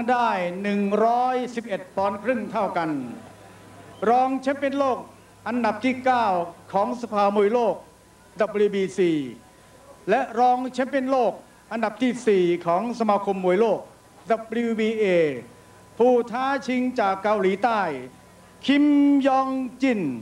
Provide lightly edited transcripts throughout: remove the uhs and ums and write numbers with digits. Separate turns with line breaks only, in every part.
ได้111 ปอนด์ครึ่งเท่ากันรองแชมป์เปี้ยนโลกอันดับที่ 9 ของสภามวยโลก WBC และรองแชมป์เปี้ยนโลกอันดับที่ 4 ของสมาคมมวยโลก WBA ผู้ท้าชิงจากเกาหลีใต้คิมยองจิน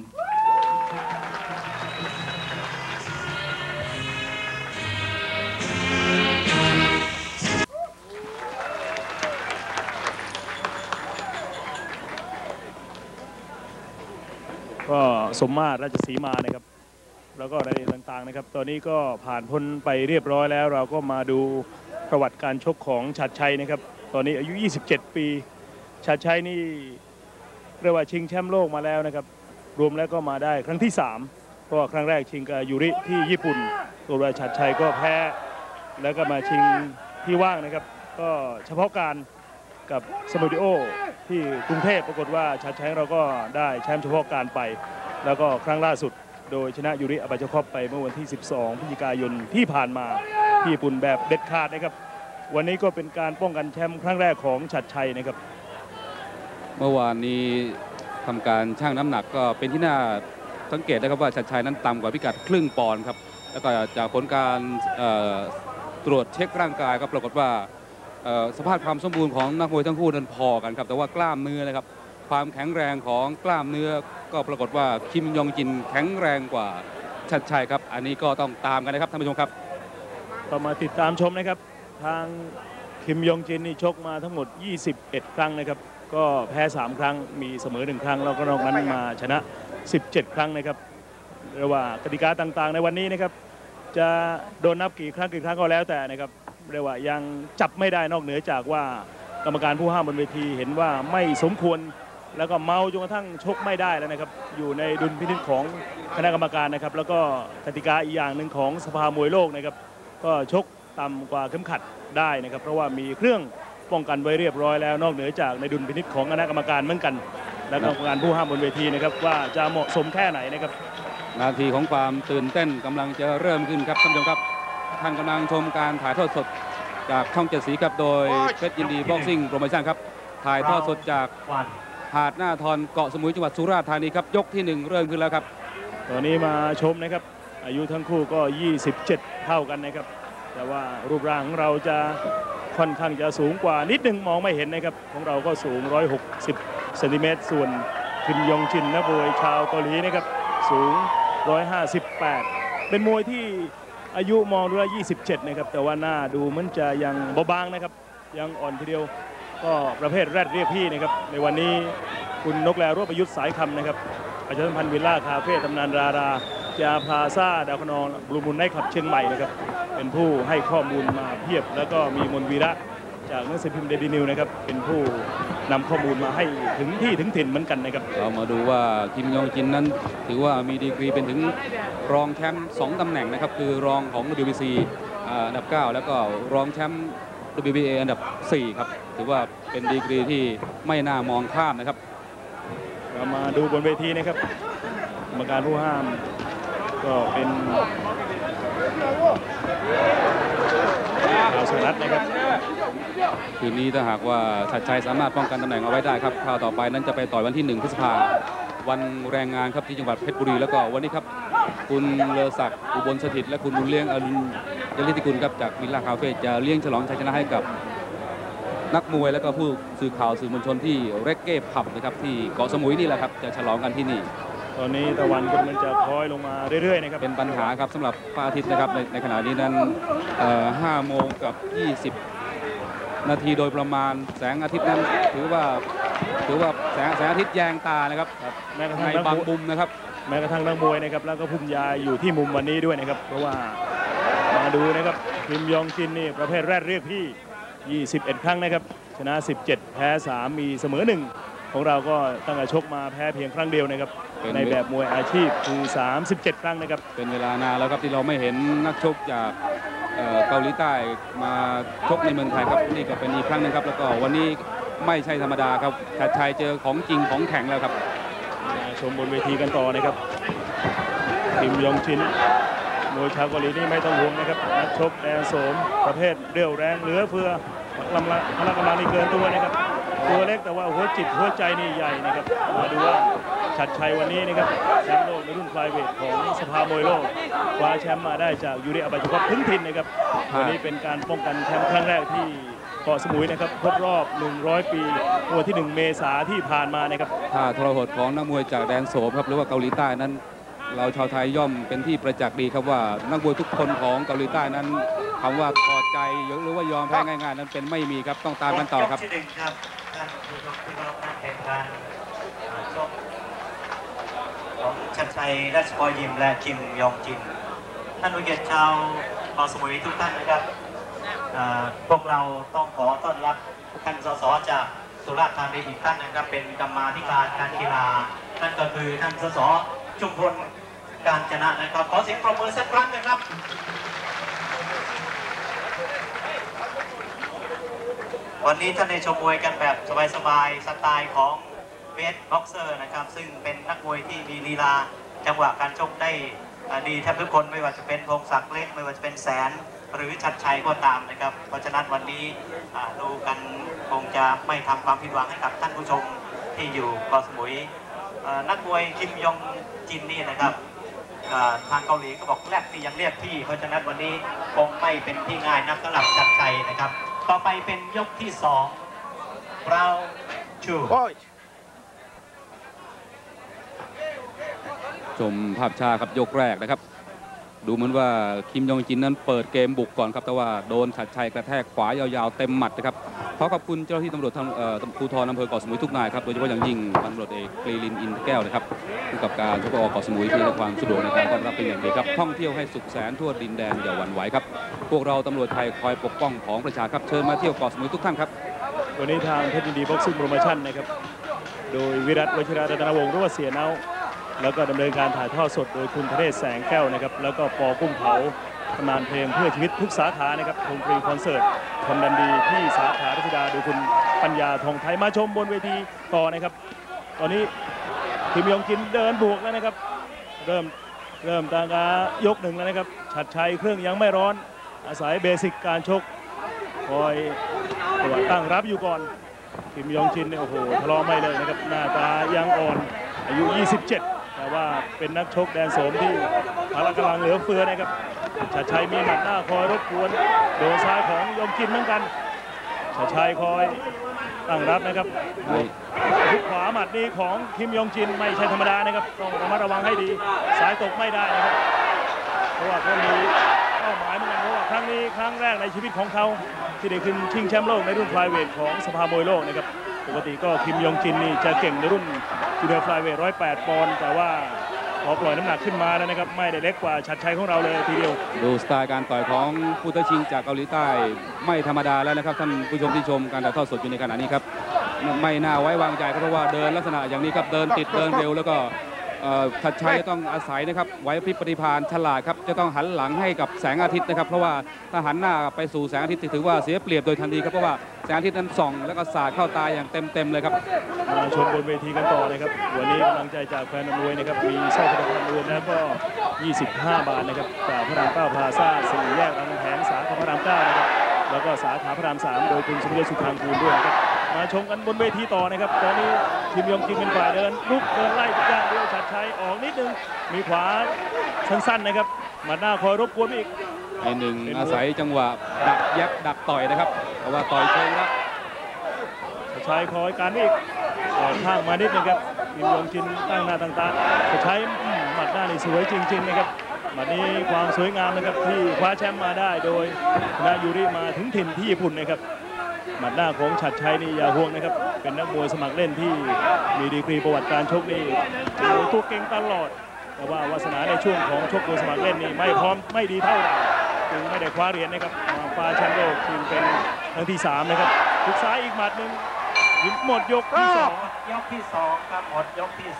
ก็สมมาตรราชสีมานะครับแล้วก็รายละเอียดต่างๆนะครับตอนนี้ก็ผ่านพ้นไปเรียบร้อยแล้วเราก็มาดูประวัติการชกของฉัตรชัยนะครับตอนนี้อายุ27 ปีฉัตรชัยนี่เรียกว่าชิงแชมป์โลกมาแล้วนะครับรวมแล้วก็มาได้ครั้งที่3เพราะว่าครั้งแรกชิงกับยูริที่ญี่ปุ่นตัวฉัตรชัยก็แพ้แล้วก็มาชิงที่ว่างนะครับก็เฉพาะการกับสมูดิโอที่กรุงเทพปรากฏว่าฉัตรชัยเราก็ได้แชมป์เฉพาะการไปแล้วก็ครั้งล่าสุดโดยชนะยูริอาบาชคอปไปเมื่อวันที่12 พฤศจิกายนที่ผ่านมาที่ญี่ปุ่นแบบเด็ดขาดนะครับวันนี้ก็เป็นการป้องกันแชมป์ครั้งแรกของฉัตรชัยนะครับ
เมื่อวานนี้ทำการชั่งน้ำหนักก็เป็นที่น่าสังเกตนะครับว่าฉัตรชัยนั้นต่ำกว่าพิกัดครึ่งปอนด์ครับแล้วก็จากผลการตรวจเช็คร่างกายก็ปรากฏว่าสภาพความสมบูรณ์ของนักมวยทั้งคู่นั้นพอกันครับแต่ว่ากล้ามเนื้อนะครับความแข็งแรงของกล้ามเนื้อก็ปรากฏว่าคิมยองจินแข็งแรงกว่าฉัตรชัยครับอันนี้ก็ต้องตามกันนะครับท่านผู้ชมครับ
ก็มาติดตามชมนะครับทางคิมยองจินนี่ชกมาทั้งหมด21 ครั้งนะครับก็แพ้3 ครั้งมีเสมอ1 ครั้งแล้วก็นอกนั้นมาชนะ17 ครั้งนะครับเรียกว่ากติกาต่างๆในวันนี้นะครับจะโดนนับกี่ครั้งก็แล้วแต่นะครับเรียกว่ายังจับไม่ได้นอกเหนือจากว่ากรรมการผู้ห้ามบนเวทีเห็นว่าไม่สมควรแล้วก็เมาจนกระทั่งชกไม่ได้แล้วนะครับอยู่ในดุลพินิจของคณะกรรมการนะครับแล้วก็กติกาอีกอย่างหนึ่งของสภามวยโลกนะครับก็ชกต่ำกว่าเข็มขัดได้นะครับเพราะว่ามีเครื่องป้องกันไว้เรียบร้อยแล้วนอกเหนือจากในดุลพินิจของคณะกรรมการเหมือนกันและกรรมการผู้ห้ามบนเวทีนะครับว่าจะเหมาะสมแค่ไหนนะครับ
นาทีของความตื่นเต้นกำลังจะเริ่มขึ้นครับท่านผู้ชมครับท่านกำลังชมการถ่ายทอดสดจากช่อง7 สีครับโดยเพชรยินดีบ็อกซิ่งโปรโมชั่นครับถ่ายทอดสดจากหาดหน้าทอนเกาะสมุยจังหวัดสุราษฎร์ธานีครับยกที่1เริ่มขึ้นแล้วครับ
ตอนนี้มาชมนะครับอายุทั้งคู่ก็27เท่ากันนะครับแต่ว่ารูปร่างของเราจะค่อนข้างจะสูงกว่านิดนึงมองไม่เห็นนะครับของเราก็สูง160 เซนติเมตรส่วนคิมยองจินนักมวยชาวเกาหลีนะครับสูง158เป็นมวยที่อายุมองดูว่า27นะครับแต่ว่าหน้าดูเหมือนจะยังเบาบางนะครับยังอ่อนทีเดียวก็ประเภทแรดเรียกพี่นะครับในวันนี้คุณนกแลรวบประยุทธ์สายคำนะครับประชาสัมพันธ์วิลล่าคาเฟ่ตำนานดาราจาพาซาดาวคนองบลูมูลไนท์คลับเชียงใหม่นะครับเป็นผู้ให้ข้อมูลมาเพียบแล้วก็มีมนวีระจากหนังสือพิมพ์เดลินิวนะครับเป็นผู้นำข้อมูลมาให้ถึงที่ถึงถิ่นเหมือนกันนะครับ
เรามาดูว่าคิมยองจินนั้นถือว่ามีดีกรีเป็นถึงรองแชมป์2 ตำแหน่งนะครับคือรองของ WBC อันดับ 9แล้วก็รองแชมป์ WBA อันดับ 4ครับถือว่าเป็นดีกรีที่ไม่น่ามองข้ามนะครับ
เรามาดูบนเวทีนะครับกรรมการผู้ห้ามก็เป็นดาวสุรัตน์นะครับ
คืนนี้ถ้าหากว่าฉัตรชัยสามารถป้องกันตำแหน่งเอาไว้ได้ครับคราวต่อไปนั้นจะไปต่อยวันที่1 พฤษภาคมวันแรงงานครับที่จังหวัดเพชรบุรีแล้วก็วันนี้ครับคุณเลอศักดิ์อุบลสถิตและคุณบุญเลี้ยงอรุณยลิติกุลครับจากวิลล่าคาเฟ่จะเลี้ยงฉลองชัยชนะให้กับนักมวยและก็ผู้สื่อข่าวสื่อมวลชนที่เรกเก้ผับนะครับที่เกาะสมุยนี่แหละครับจะฉลองกันที่นี่
ตอนนี้ตะวันก็มันจะคล้อยลงมาเรื่อยๆนะครับ
เป็นปัญหาครับสำหรับพระอาทิตย์นะครับในขณะนี้นั้น5:20 นาทีโดยประมาณแสงอาทิตย์นั้นถือว่าแสงอาทิตย์แยงตานะครับ
แม้กระทั่ง
ในบางมุมนะครับ
แม้กระทั่งนักมวยนะครับแล้วก็พุ่มยาอยู่ที่มุมวันนี้ด้วยนะครับเพราะว่ามาดูนะครับคิมยองจินนี่ประเภทแรกเรียกพี่21 ครั้งนะครับชนะ17แพ้3มีเสมอ1ของเราก็ตั้งแต่ชกมาแพ้เพียงครั้งเดียวนะครับในแบบมวยอาชีพคือ37 ครั้งนะครับ
เป็นเวลานานแล้วครับที่เราไม่เห็นนักชกจากเกาหลีใต้มาชกในเมืองไทยครับนี่ก็เป็นอีกครั้งนึงครับแล้วก็วันนี้ไม่ใช่ธรรมดาครับฉัตรชัยเจอของจริงของแข็งแล้วครับ
ชมบนเวทีกันต่อนะครับคิมยองจินมวยชาวเกาหลีนี่ไม่ต้องห่วงนะครับนักชกแดนโสมประเภทเรี่ยวแรงเหลือเฟือพละกำลังนี่เกินตัวนะครับตัวเล็กแต่ว่าหัวจิตหัวใจนี่ใหญ่นะครับมาดูว่าชัดชัยวันนี้นะครับแชมป์โลกในรุ่นไฟเวทของสภามวยโลกคว้าแชมป์มาได้จากยูริอาบาจุกถึงถิ่นนะครับวันนี้เป็นการป้องกันแชมป์ครั้งแรกที่เกาะสมุยนะครับครบรอบ100 ปีวันที่1 เมษายนที่ผ่านมานะครับ
ท่าทรหดของนักมวยจากแดนโสมครับหรือว่าเกาหลีใต้นั้นเราชาวไทยย่อมเป็นที่ประจักษ์ดีครับว่านักมวยทุกคนของเกาหลีใต้นั้นคำว่าพอใจหรือว่ายอมแพ้ง่ายๆนั้นเป็นไม่มีครับต้องตามกันต่อครับ
ที่1ครับท่านผู้ชมที่เคารพนักแข่งขันชกของชัดชัยราชพรยิมและคิมยองจินท่านผู้เกียรติชาวเกาะสมุยทุกท่านนะครับพวกเราต้องขอต้อนรับท่านสสจากสุราษฎร์ธานีอีกท่านนะครับเป็นกรรมาธิการการกีฬานั่นก็คือท่านสสชุมพลการจนะนะครับขอเสียงปรบมือสักครั้งนะครับวันนี้ท่านได้ชมมวยกันแบบสบายๆสไตล์ของเบสบ็อกเซอร์นะครับซึ่งเป็นนักมวยที่มีลีลาจังหวะการชกได้ดีแทบทุกคนไม่ว่าจะเป็นพงศักดิ์เล็กไม่ว่าจะเป็นแสนหรือชัดชัยก็ตามนะครับเพราะฉะนั้นวันนี้ดูกันคงจะไม่ทำความผิดหวังให้กับท่านผู้ชมที่อยู่เกาะสมุยนักมวยคิมยองจินนี่นะครับทางเกาหลีก็บอกแรกที่ยังเรียกพี่เพราะฉะนั้นวันนี้คงไม่เป็นที่ง่ายนักสำหรับชัดชัยนะครับต่อไปเป็นยกที่2เราชู
ชมภาพช้าครับยกแรกนะครับดูเหมือนว่าคิมยองจินนั้นเปิดเกมบุกก่อนครับแต่ว่าโดนชัดชัยกระแทกขวายาวๆเต็มหมัดนะครับขอขอบคุณเจ้าหน้าที่ตำรวจภูธรอำเภอเกาะสมุยทุกนายครับโดยเฉพาะอย่างยิ่งตำรวจเอกกรีลินอินแก้วนะครับผู้กำกับการสพเกาะสมุยที่ให้ความสะดวกในการต้อนรับเป็นอย่างดีครับท่องเที่ยวให้สุขแสนทั่วดินแดนอย่าหวั่นไหวครับพวกเราตำรวจไทยคอยปกป้องของประชาชนครับเชิญมาเที่ยวเกาะสมุยทุกท่านครับ
วันนี้ทางเพชรยินดีบ็อกซิ่งโปรโมชั่นนะครับโดยวิรัตวชิระรัตนวงศ์หรือว่าเสียเนาแล้วก็ดำเนินการถ่ายทอดสดโดยคุณธเนศแสงแก้วนะครับแล้วก็ปอกุ้งเผาตำนานเพลงเพื่อชีวิตทุกสาขานะครับวงฟรีคอนเสิร์ตทำดันดีที่สาขารัชดาโดยคุณปัญญาทองไทยมาชมบนเวทีต่อนะครับตอนนี้คิมยองจินเดินบวกแล้วนะครับเริ่มตางายก1แล้วนะครับชัดชัยเครื่องยังไม่ร้อนอาศัยเบสิกการชกคอยตัวตั้งรับอยู่ก่อนคิมยองจินเนี่ยโอ้โหทะเลาะไม่เลยนะครับหน้าตายังอ่อนอายุ27แต่ว่าเป็นนักชกแดนโสมที่พละกำลังเหลือเฟือนะครับชัดชัยมีหมัดหน้าคอยรบกวนโดนซ้ายของยองจินเหมือนกันชัดชัยคอยตั้งรับนะครับทุกขวาหมัดนี้ของคิมยองจินไม่ใช่ธรรมดานะครับต้องระมัดระวังให้ดีสายตกไม่ได้นะครับเพราะว่าเขามีเป้าหมายเหมือนกันเพราะว่าครั้งนี้ครั้งแรกในชีวิตของเขาที่ได้ขึ้นชิงแชมป์โลกในรุ่นไฟเวทของสภามวยโลกนะครับปกติก็คิมยองจินนี่จะเก่งในรุ่นจูเนียร์ไฟเวท108 ปอนด์แต่ว่าพอปล่อยน้ำหนักขึ้นมาแล้วนะครับไม่ได้เล็กกว่าชัดชัยของเราเลยทีเดียว
ดูสไตล์การต่อยของผู้ท้าชิงจากเกาหลีใต้ไม่ธรรมดาแล้วนะครับท่านผู้ชมที่ชมการถ่ายทอดสดอยู่ในขณะนี้ครับไม่น่าไว้วางใจเพราะว่าเดินลักษณะอย่างนี้ครับเดินติดเดินเร็วแล้วก็ชัดชัยจะต้องอาศัยนะครับไหวพริบปฏิภาณฉลาดครับจะต้องหันหลังให้กับแสงอาทิตย์นะครับเพราะว่าถ้าหันหน้าไปสู่แสงอาทิตย์ถือว่าเสียเปรียบโดยทันทีครับเพราะว่าแสงอาทิตย์นั้นส่องแล้วก็สาดเข้าตาอย่างเต็มเลยครับ
มาชมบนเวทีกันต่อนะครับวันนี้กำลังใจจากแฟนมวยนะครับมีสร้อยคอทองคำรวมแล้วก็25 บาทนะครับจากพระราม9พลาซ่า4 แยกรามคำแหงสาขาพระราม9นะครับแล้วก็สาขาพระราม3โดยคุณสมเด็จสุทางกูลด้วยนะครับมาชมกันบนเวทีต่อนะครับตอนนี้คิมยองจินเป็นฝ่ายเดินลุกเดินไล่ทุกอย่างเดียวชัดชัยออกนิดนึงมีขวาสั้นๆนะครับหมัดหน้าคอยรบกวนอีก
หนึ่งอาศัยจังหวะดักยับดักต่อยนะครับเพราะว่าต่อยเชิงแล้ว
ชัดชัยคอยการอีกออกข้างมานิดนึงครับคิมยองจินตั้งหน้าตั้งตาชัดชัยหมัดหน้านี่สวยจริงๆนะครับหมัดนี้ความสวยงามนะครับที่คว้าแชมป์มาได้โดยชนะยูริมาถึงถิ่นที่ญี่ปุ่นนะครับหมัดหน้าของชัดชัยนี่อย่าห่วงนะครับเป็นนักมวยสมัครเล่นที่มีดีกรีประวัติการชกนี่ตัวเก่งตลอดแต่ว่าวาสนาในช่วงของชกมวยสมัครเล่นนี่ไม่พร้อมไม่ดีเท่าไหร่จึงไม่ได้คว้าเหรียญนะครับมาคว้าแชมป์โลกจึงเป็นครั้งที่3นะครับทุกซ้ายอีกหมัดหนึ่งหมดยกที่2
ยกที่2ครับหมดยกที่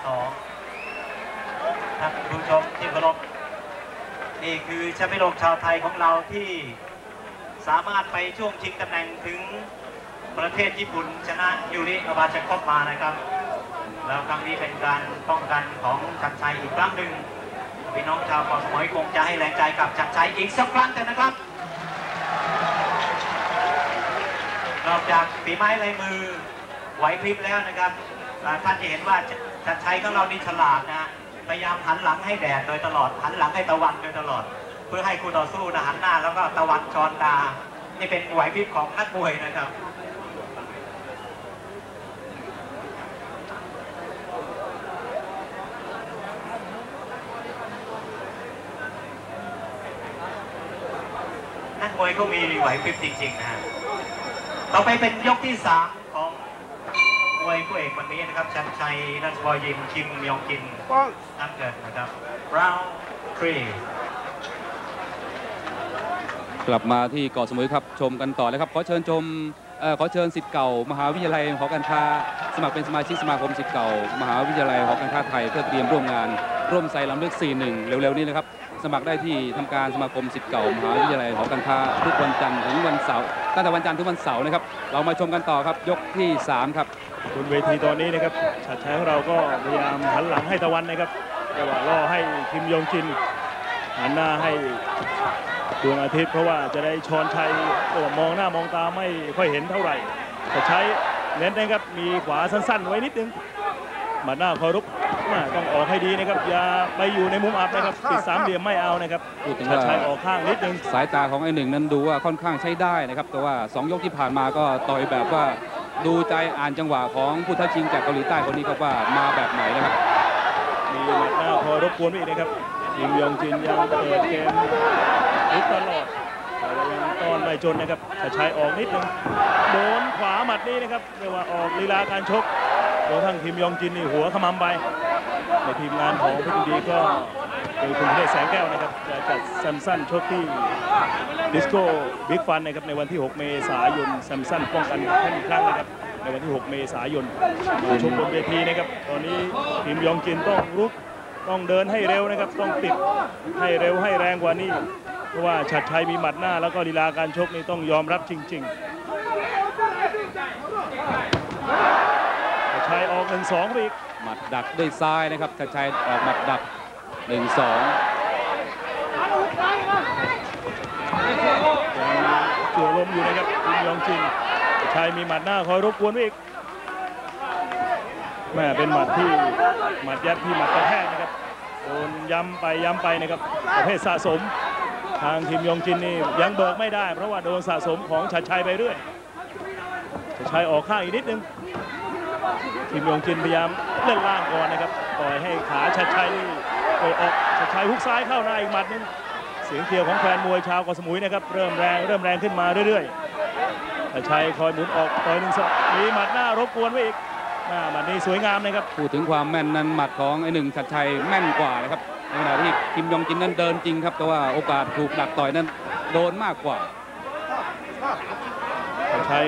2ท่านผู้ชมที่เคารพนี่คือแชมป์โลกชาวไทยของเราที่สามารถไปช่วงชิงตำแหน่งถึงประเทศญี่ปุ่นชนะยูริอาบาชคอฟมานะครับแล้วครั้งนี้เป็นการป้องกันของชัดชัยอีกครั้งหนึ่งพี่น้องชาวเกาะสมุยคงจะให้แรงใจกับชัดชัยอีกสักครั้งเถอะนะครับนอกจากฝีไม้ลายมือไหวพริบแล้วนะครับท่านจะเห็นว่าชัดชัยของเรานี่ฉลาดนะพยายามหันหลังให้แดดโดยตลอดหันหลังให้ตะวันโดยตลอดเพื่อให้คู่ต่อสู้นะหันหน้าแล้วก็ตะวันชอนตานี่เป็นไหวพริบของนักมวยนะครับนักมวยก็มีไหวพริบจริงๆนะฮะต่อไปเป็นยกที่3ของมวยคู่เอกวันนี้นะครับชัดชัยนัทบอยยิมคิมยองจินน้ำเงินนะครับ round 3
กลับมาที่เกาะสมุยครับชมกันต่อเลยครับขอเชิญศิษย์เก่ามหาวิทยาลัยหอการค้าสมัครเป็นสมาชิกสมาคมศิษย์เก่ามหาวิทยาลัยหอการค้าไทยเพื่อเตรียมร่วมงานร่วมไซลำลึก 41 เร็วๆนี้นะครับสมัครได้ที่ทำการสมาคมศิษย์เก่ามหาวิทยาลัยหอการค้าทุกวันจันทร์ถึงวันเสาร์ตั้งแต่วันจันทร์ถึงวันเสาร์นะครับเรามาชมกันต่อครับยกที่3ครับ
บนเวทีตอนนี้นะครับชัดชัยของเราก็พยายามหันหลังให้ตะวันนะครับแต่ว่าล่อให้คิมยองจินหันหน้าให้ดวงอาทิตย์เพราะว่าจะได้ชอนชัยมองหน้ามองตาไม่ค่อยเห็นเท่าไหร่แต่ใช้เน้นนะครับมีขวาสั้นๆไว้นิดนึงหมัดหน้าคอยรุกต้องออกให้ดีนะครับอย่าไปอยู่ในมุมอับนะครับปิด3เหลี่ยมไม่เอานะครับชัดชัยออกข้างนิดนึง
สายตาของไอ้หนึ่งนั้นดูว่าค่อนข้างใช้ได้นะครับแต่ว่า2 ยกที่ผ่านมาก็ต่อยแบบว่าดูใจอ่านจังหวะของผู้ท้าชิงจากเกาหลีใต้คนนี้ครับว่ามาแบบไหนนะครับ
มีหมัดหน้าคอยรบกวนไว้อีกนะครับคิมยองจินยังเปิดเกมลุกตลอดแต่ยังต้อนไม่จนนะครับชัดชัยออกนิดนึงโดนขวาหมัดนี้นะครับเรียกว่าออกลีลาการชกโดนทั้งคิมยองจินนี่หัวขมำไปในทีมงานของเพชรยินดีก็โดยคุณเดชแสงแก้วนะครับจะจัดสั้นๆชกที่ดิสโก้บิ๊กฟันนะครับในวันที่6 เมษายนสั้นๆป้องกันแค่อีกครั้งนะครับในวันที่6 เมษายนชมบนเวทีนะครับตอนนี้คิมยองจินต้องรุกต้องเดินให้เร็วนะครับต้องติดให้เร็วให้แรงกว่านี้เพราะว่าชัดชัยมีหมัดหน้าแล้วก็ลีลาการชกนี่ต้องยอมรับจริงๆชัดชัยออก 1-2 อีก
หมัดดักด้วยซ้ายนะครับชัดชัยออกหมัดดัก 1-2
เกี่ยวลมอยู่นะครับคิมยองจินชัยมีหมัดหน้าคอยรบกวนอีกแม่เป็นหมัดที่หมัดยัดที่หมัดกระแทกนะครับโดนย้ำไปนะครับประเภทสะสมทางคิมยองจินนี่ยังเบิกไม่ได้เพราะว่าโดนสะสมของชัดชัยไปเรื่อยชัดชัยออกข้างอีกนิดนึงคิมยองจินพยายามเล่นล่างก่อนนะครับปล่อยให้ขาชัดชัยนี่ออกชัดชัยฮุกซ้ายเข้าหน้าอีกหมัดนึงเสียงเชียร์ของแฟนมวยชาวเกาะสมุยนะครับเริ่มแรงขึ้นมาเรื่อยๆชัดชัยคอยหมุนออกต่อย 1-2มีหมัดหน้ารบกวนไว้อีกหมัดนี้สวยงามนะครับ
พูดถึงความแม่นนั้นหมัดของไอ้หนึ่งชัดชัยแม่นกว่านะครับในขณะที่คิมยองจินนั้นเดินจริงครับแต่ว่าโอกาสถูกดักต่อยนั้นโดนมากกว่า
ชัดชัย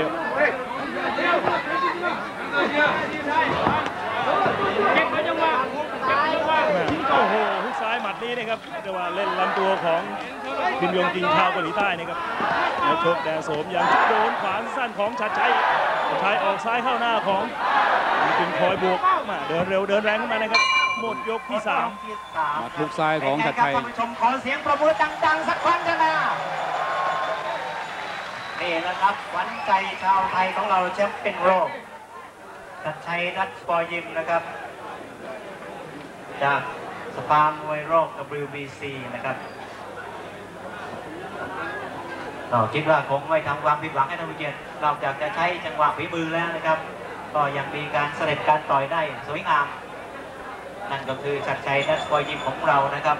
โอ้โหฮุกซ้ายหมัดนี้นะครับเรียกว่าเล่นลำตัวของคิมยองจินชาวเกาหลีใต้นะครับแล้วชกแดงโสมยังโดนขวาสั้นของชัดชัยออกซ้ายเข้าหน้าของจึงคอยบวกมาเดินเร็วเดินแรงขึ้นมานะครับหมดยกที่3
หมัดฮุกซ้ายของชัดชัย
ท่านผู้ชมขอเสียงประมือดังๆสักครั้งกันนะนี่นะครับขวัญใจชาวไทยของเราแชมป์เป็นโลกชัดชัยนัทบอยยิมนะครับจากสภามวยโลก WBC นะครับคิดว่าคงไม่ทำความผิดหวังให้ท่านผู้ชมนอกจากจะใช้จังหวะฝีมือแล้วนะครับก็ยังมีการเสด็จการต่อยได้สวยงามนั่นก็คือชัดชัยนัทบอยยิมของเรานะครับ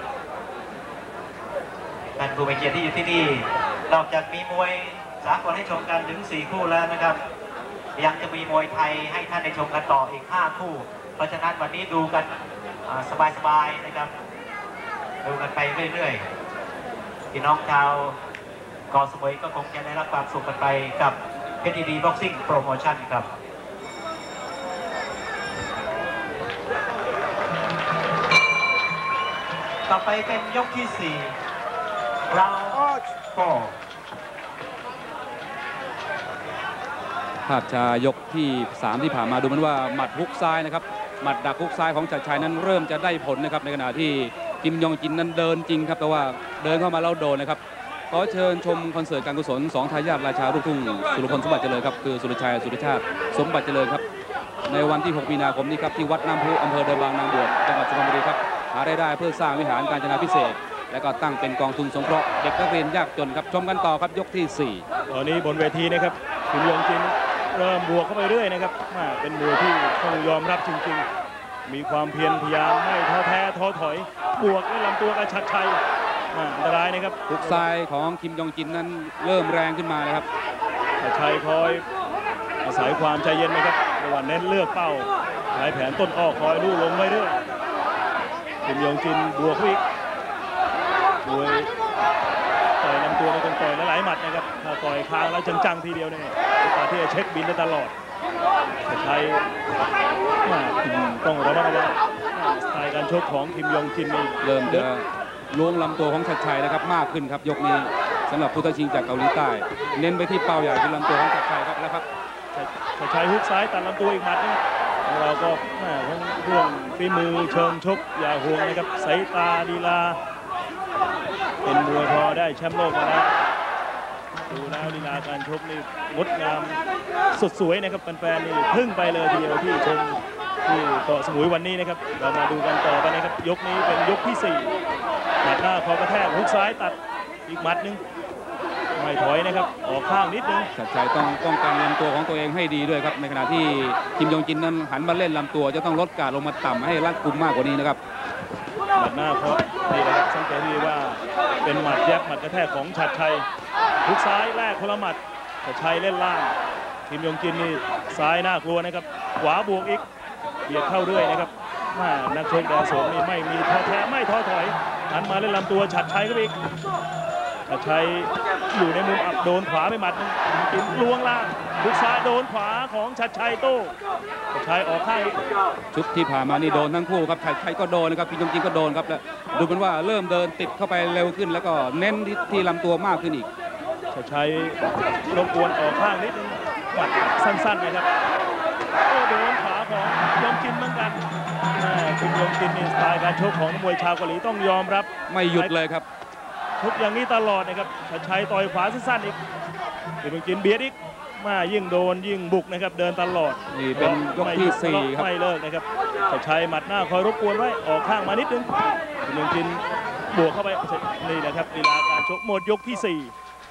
ท่านผู้มีเกียรติที่อยู่ที่นี่นอกจากมีมวยสากลให้ชมกันถึง4 คู่แล้วนะครับยังจะมีมวยไทยให้ท่านได้ชมกันต่ออีก5 คู่เพราะฉะนั้นวันนี้ดูกันสบายๆนะครับดูกันไปเรื่อยๆพี่น้องชาวเกาะสมุยก็คงจะได้รับความสุขกันไปกับเพชรยินดีบ็อกซิ่งโปรโมชั่นครับต่อไปเป็นยกที่4เรา
ภาพชายกที่3ที่ผ่านมาดูเหมือนว่าหมัดฮุกซ้ายนะครับหมัดดักฮุกซ้ายของชัดชัยนั้นเริ่มจะได้ผลนะครับในขณะที่คิมยองจินนั้นเดินจริงครับแต่ว่าเดินเข้ามาแล้วโดนนะครับขอเชิญชมคอนเสิร์ตการกุศล2ทายาทราชาลูกทุ่งสุรพลสมบัติเจริญครับคือสุรชัยสุรชาติสมบัติเจริญครับในวันที่ 6 มีนาคมนี้ครับที่วัดน้ำพุอำเภอเดิมบางนางบวชจังหวัดสุพรรณบุรีครับหารายได้เพื่อสร้างวิหารกาญจนาภิเษกและก็ตั้งเป็นกองทุนสงเคราะห์เด็กนักเรียนยากจนครับชมกันต่อครับยกที่ 4
ตอนนี้บนเวทีนะครับคุณยงจินเริ่มบวกเข้าไปเรื่อยนะครับเป็นมวยที่ต้องยอมรับจริงๆมีความเพียรพยายามไม่ท้อแท้ท้อถอยบวกด้วยลำตัวกระชัดชัยอันตรายนะครับ
หุกซ้ายของคิมยองจินนั้นเริ่มแรงขึ้นมานะครับ
ชัดชัยคอยอาศัยความใจเย็นนะครับระหว่างเน้นเลือกเป้าใช้แผนต้นอ้อคอยลู่ลงไว้เรื่อยคิมยองจินบวกอีกด้วยต่อยลำตัวในคนต่อยหลายหมัดนะครับถ้าต่อยค้างแล้วจังๆทีเดียวเนี่ยโอกาสที่จะเช็คบินได้ตลอดชัดชัยต้องระมัดระวังสไตล์การชกของคิมยองจินนี่
เริ่มจะล้วงลำตัวของชัดชัยนะครับมากขึ้นครับยกนี้สำหรับผู้ท้าชิงจากเกาหลีใต้เน้นไปที่เป้าใหญ่คือลำตัวของชัดชัยครับแล้วครับ
ชัดชัยฮุกซ้ายตัดลำตัวอีกหมัดนะครับเราก็ทั้งเรื่องฝีมือเชิงชกอย่าห่วงนะครับสายตาลีลาเป็นมวยพอได้แชมป์โลกมาแล้วดูแล้วลีลาการชกนี่งดงามสุดสวยนะครับแฟนๆนี่พึ่งไปเลยทีเดียวที่ชมที่เกาะสมุยวันนี้นะครับเรามาดูกันต่อไปนะครับยกนี้เป็นยกที่4หมัดหน้าคอกระแทกฮุกซ้ายตัดอีกหมัดนึงไม่ถอยนะครับออกข้างนิดนึง
ชัดชัยต้องป้องกันลำตัวของตัวเองให้ดีด้วยครับในขณะที่คิมยองจินนั้นหันมาเล่นลำตัวจะต้องลดการลงมาต่ำให้รัดกุมมากกว่านี้นะครับ
หมัดหน้าเพราะนี่นะครับสังเกตดีว่าเป็นหมัดแยบหมัดกระแทกของชัดชัยทุกซ้ายแรกคนละหมัดชัดชัยเล่นล่างคิมยองจินนี่ซ้ายน่ากลัวนะครับขวาบวกอีกเบียดเข้าเรื่อยนะครับนักชกแดนสมนี่ไม่มีท้อแท้ไม่ท้อถอยหันมาเล่นลำตัวชัดชัยก็อีกชัดชัยอยู่ในมุมอับโดนขวาไปหมัดกินล้วงล่างทุกซ้ายโดนขวาของชัดชัยโต้ชัดชัยออกข้าง
ชุดที่ผ่านมานี่โดนทั้งคู่ครับชัดชัยก็โดนนะครับคิมยองจินก็โดนครับแล้วดูเป็นว่าเริ่มเดินติดเข้าไปเร็วขึ้นแล้วก็เน้นที่ลำตัวมากขึ้นอีก
ชัดชัยรบกวนออกข้างนิดนึงหมัดสั้นๆนะครับโดนขวาของยองจินเหมือนกันคิมยองจินนี่สไตล์การชกของมวยชาวเกาหลีต้องยอมรับ
ไม่หยุดเลยครับ
ชกอย่างนี้ตลอดนะครับชัดชัยต่อยขวาสั้นๆอีกคิมยองจินเบียดอีกยิ่งโดนยิ่งบุกนะครับเดินตลอด
นี่เป็นยกที่4ครับ
ไม่เลิกนะครับชัดชัยหมัดหน้าคอยรบกวนไว้ออกข้างมานิดนึงคิมยองจินบวกเข้าไปนี่แหละครับลีลาการชกหมดยกที่4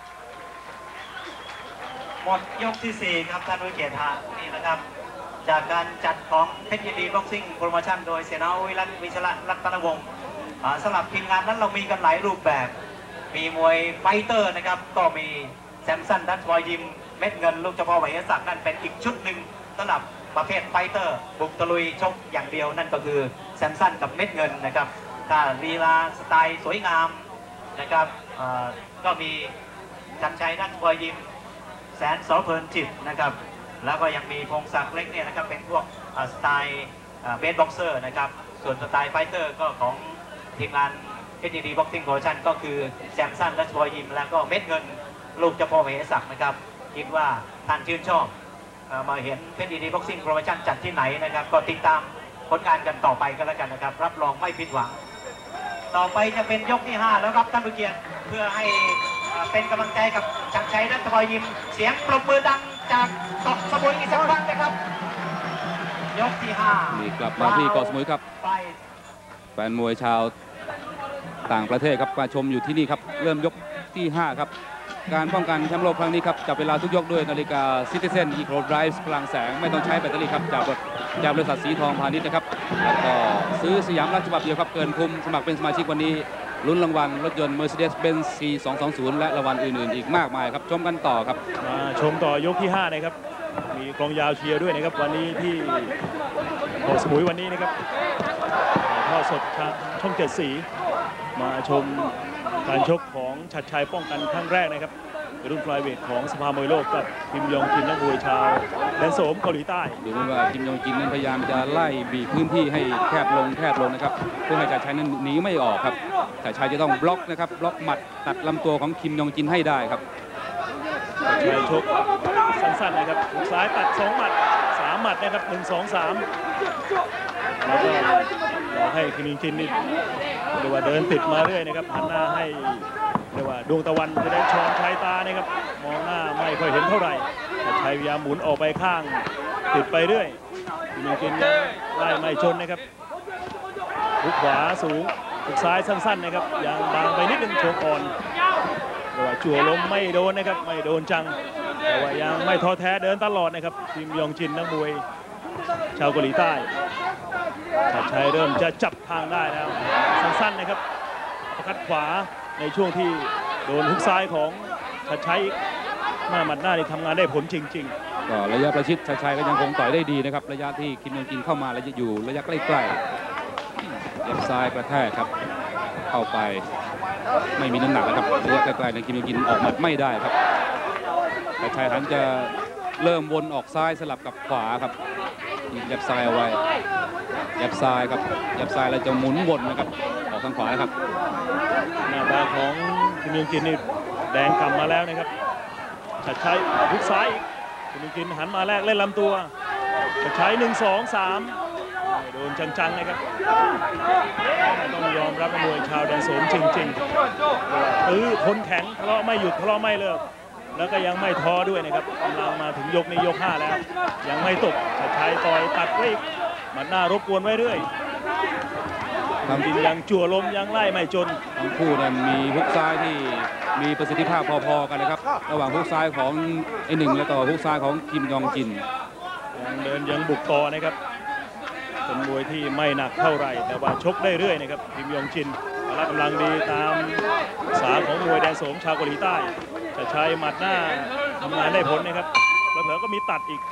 หมดยกที่4ครับท่านผู้เกียรตินี่นะครับจากการจัดของเพชรยินดีบ็อกซิ่งโปรโมชั่นโดยเสนาวิรัตวิชระรัตนวงศ์สำหรับทีมงานนั้นเรามีกันหลายรูปแบบมีมวยไฟเตอร์นะครับก็มีแซมสันดัชบอยยิมเม็ดเงินลูกเฉพาะไหวศักดิ์นั่นเป็นอีกชุดหนึ่งสำหรับประเภทไฟเตอร์บุกตะลุยชกอย่างเดียวนั่นก็คือแซมสันกับเม็ดเงินนะครับถ้าลีลาสไตล์สวยงามนะครับก็มีชัดชัยดัชบอยยิมแสนสอเพลินจิตนะครับแล้วก็ยังมีพงศักดิ์เล็กเนี่ยนะครับเป็นพวกสไตล์เบสบ็อกเซอร์นะครับส่วนสไตล์ไฟเตอร์ก็ของทีมงานเพชรยินดีบ็อกซิ่งโปรโมชั่นก็คือแซมสันดัชบอยยิมแล้วก็เม็ดเงินลูกเจ้าพ่อเหศักดิ์นะครับคิดว่าท่านชื่นชอบมาเห็นเพชรยินดีบ็อกซิ่งโปรโมชั่นจัดที่ไหนนะครับก็ติดตามผลงานกันต่อไปกันแล้วกันนะครับรับรองไม่ผิดหวังต่อไปจะเป็นยกที่5แล้วครับท่านผู้เกียรติเพื่อให้เป็นกำลังใจกับชัดชัยดัชบอยยิมเสียงปรบมือดังจากเกาะสมุยอีกสักครั้งนะครับยกที่5
นี่กลับมาที่เกาะสมุยครับแฟนมวยชาวต่างประเทศครับมาชมอยู่ที่นี่ครับเริ่มยกที่5ครับการป้องกันแชมป์โลกครั้งนี้ครับจับเวลาทุกยกด้วยนาฬิกา Citizen Eco Drive พลังแสงไม่ต้องใช้แบตเตอรี่ครับจากบริษัทสีทองพาณิชย์นะครับแล้วก็ซื้อสยามรัฐฉบับเดียวครับเกินคุ้มสมัครเป็นสมาชิกวันนี้ลุ้นรางวัลรถยนต์ Mercedes-Benz C220 และรางวัลอื่นๆอีกมากมายครับชมกันต่อครับ
มาชมต่อยกที่5นะครับมีกองยาวเชียร์ด้วยนะครับวันนี้ที่เกาะสมุยวันนี้นะครับทอดสดช่อง7 สีมาชมการชกของชัดชัยป้องกันครั้งแรกนะครับรุ่นไฟเวทของสภามวยโลกกับคิมยองจินนักมวยชาวแดนโสมเกาหลีใต้
ดูว่าคิมยองจินนั้นพยายามจะไล่บีบพื้นที่ให้แคบลงนะครับเพื่อให้ชัดชัยนั้นหนีไม่ออกครับชัดชัยจะต้องบล็อกนะครับบล็อกหมัดตัดลำตัวของคิมยองจินให้ได้ครับ
ชัดชัยชกสั้นๆนะครับซ้ายตัด2หมัด3หมัดนะครับ1 2 3แล้วก็ให้คิมยองจินนี่เรียกว่าเดินติดมาเรื่อยนะครับหันหน้าให้เรียกว่าดวงตะวันจะได้ชอนชายตานะครับมองหน้าไม่ค่อยเห็นเท่าไหร่ชัดชัยพยายามหมุนออกไปข้างติดไปเรื่อยยังกินไล่ไม่ชนนะครับหุกขวาสูงหุกซ้ายสั้นๆนะครับยังบางไปนิดนึงโชก่อนแต่ว่าจั่วลมไม่โดนนะครับไม่โดนจังแต่ว่ายังไม่ท้อแท้เดินตลอดนะครับคิมยองจินนักมวยชาวเกาหลีใต้ชัดชัยเริ่มจะจับทางได้แล้วสั้นๆนะครับประคัดขวาในช่วงที่โดนหุกซ้ายของชัดชัยหมัดหน้านี่ทำงานได้ผลจริงๆ
ก็ระยะประชิดชัดชัยก็ยังคงต่อยได้ดีนะครับระยะที่คิมยองจินเข้ามาระยะอยู่ระยะใกล้ๆยับซ้ายกระแทกครับเข้าไปไม่มีน้ำหนักแล้วครับระยะใกล้ๆในคิมยองจินออกหมัดไม่ได้ครับชัดชัยหันจะเริ่มวนออกซ้ายสลับกับขวาครับยับซ้ายเอาไว้ยับซ้ายครับยับซ้ายแล้วจะหมุนวนนะครับออกทางขวาครับ
หน้าตาของคิมยองจินนี่แดงกำมาแล้วนะครับชัดชัยหุกซ้ายคิมยองจินหันมาแรกเล่นลำตัวชัดชัย1 2 3โดนจังๆนะครับต้องยอมรับมวยชาวแดนโสมจริงๆทนแข็งทะเลาะไม่หยุดทะเลาะไม่เลิกแล้วก็ยังไม่ท้อด้วยนะครับกำลังมาถึงยกนี้ยก5แล้วยังไม่ตกชัดชัยต่อยตัดไว้หมัดหน้ารบกวนไว้เรื่อยทำดินยังจั่วลมยังไล่ไม่จน
ทั้งคู่นั้นมีฮุกซ้ายที่มีประสิทธิภาพพอๆกันนะครับระหว่างฮุกซ้ายของไอ้หนึ่งและก็ฮุกซ้ายของคิมยองจิน
ยังเดินยังบุกต่อนะครับเป็นมวยที่ไม่หนักเท่าไหร่แต่ว่าชกได้เรื่อยนะครับคิมยองจินพละกำลังดีตามภาษาของมวยแดนโสมชาวเกาหลีใต้จะใช้หมัดหน้าทำงานได้ผลนะครับแล้วเผลอก็มีตัดอีก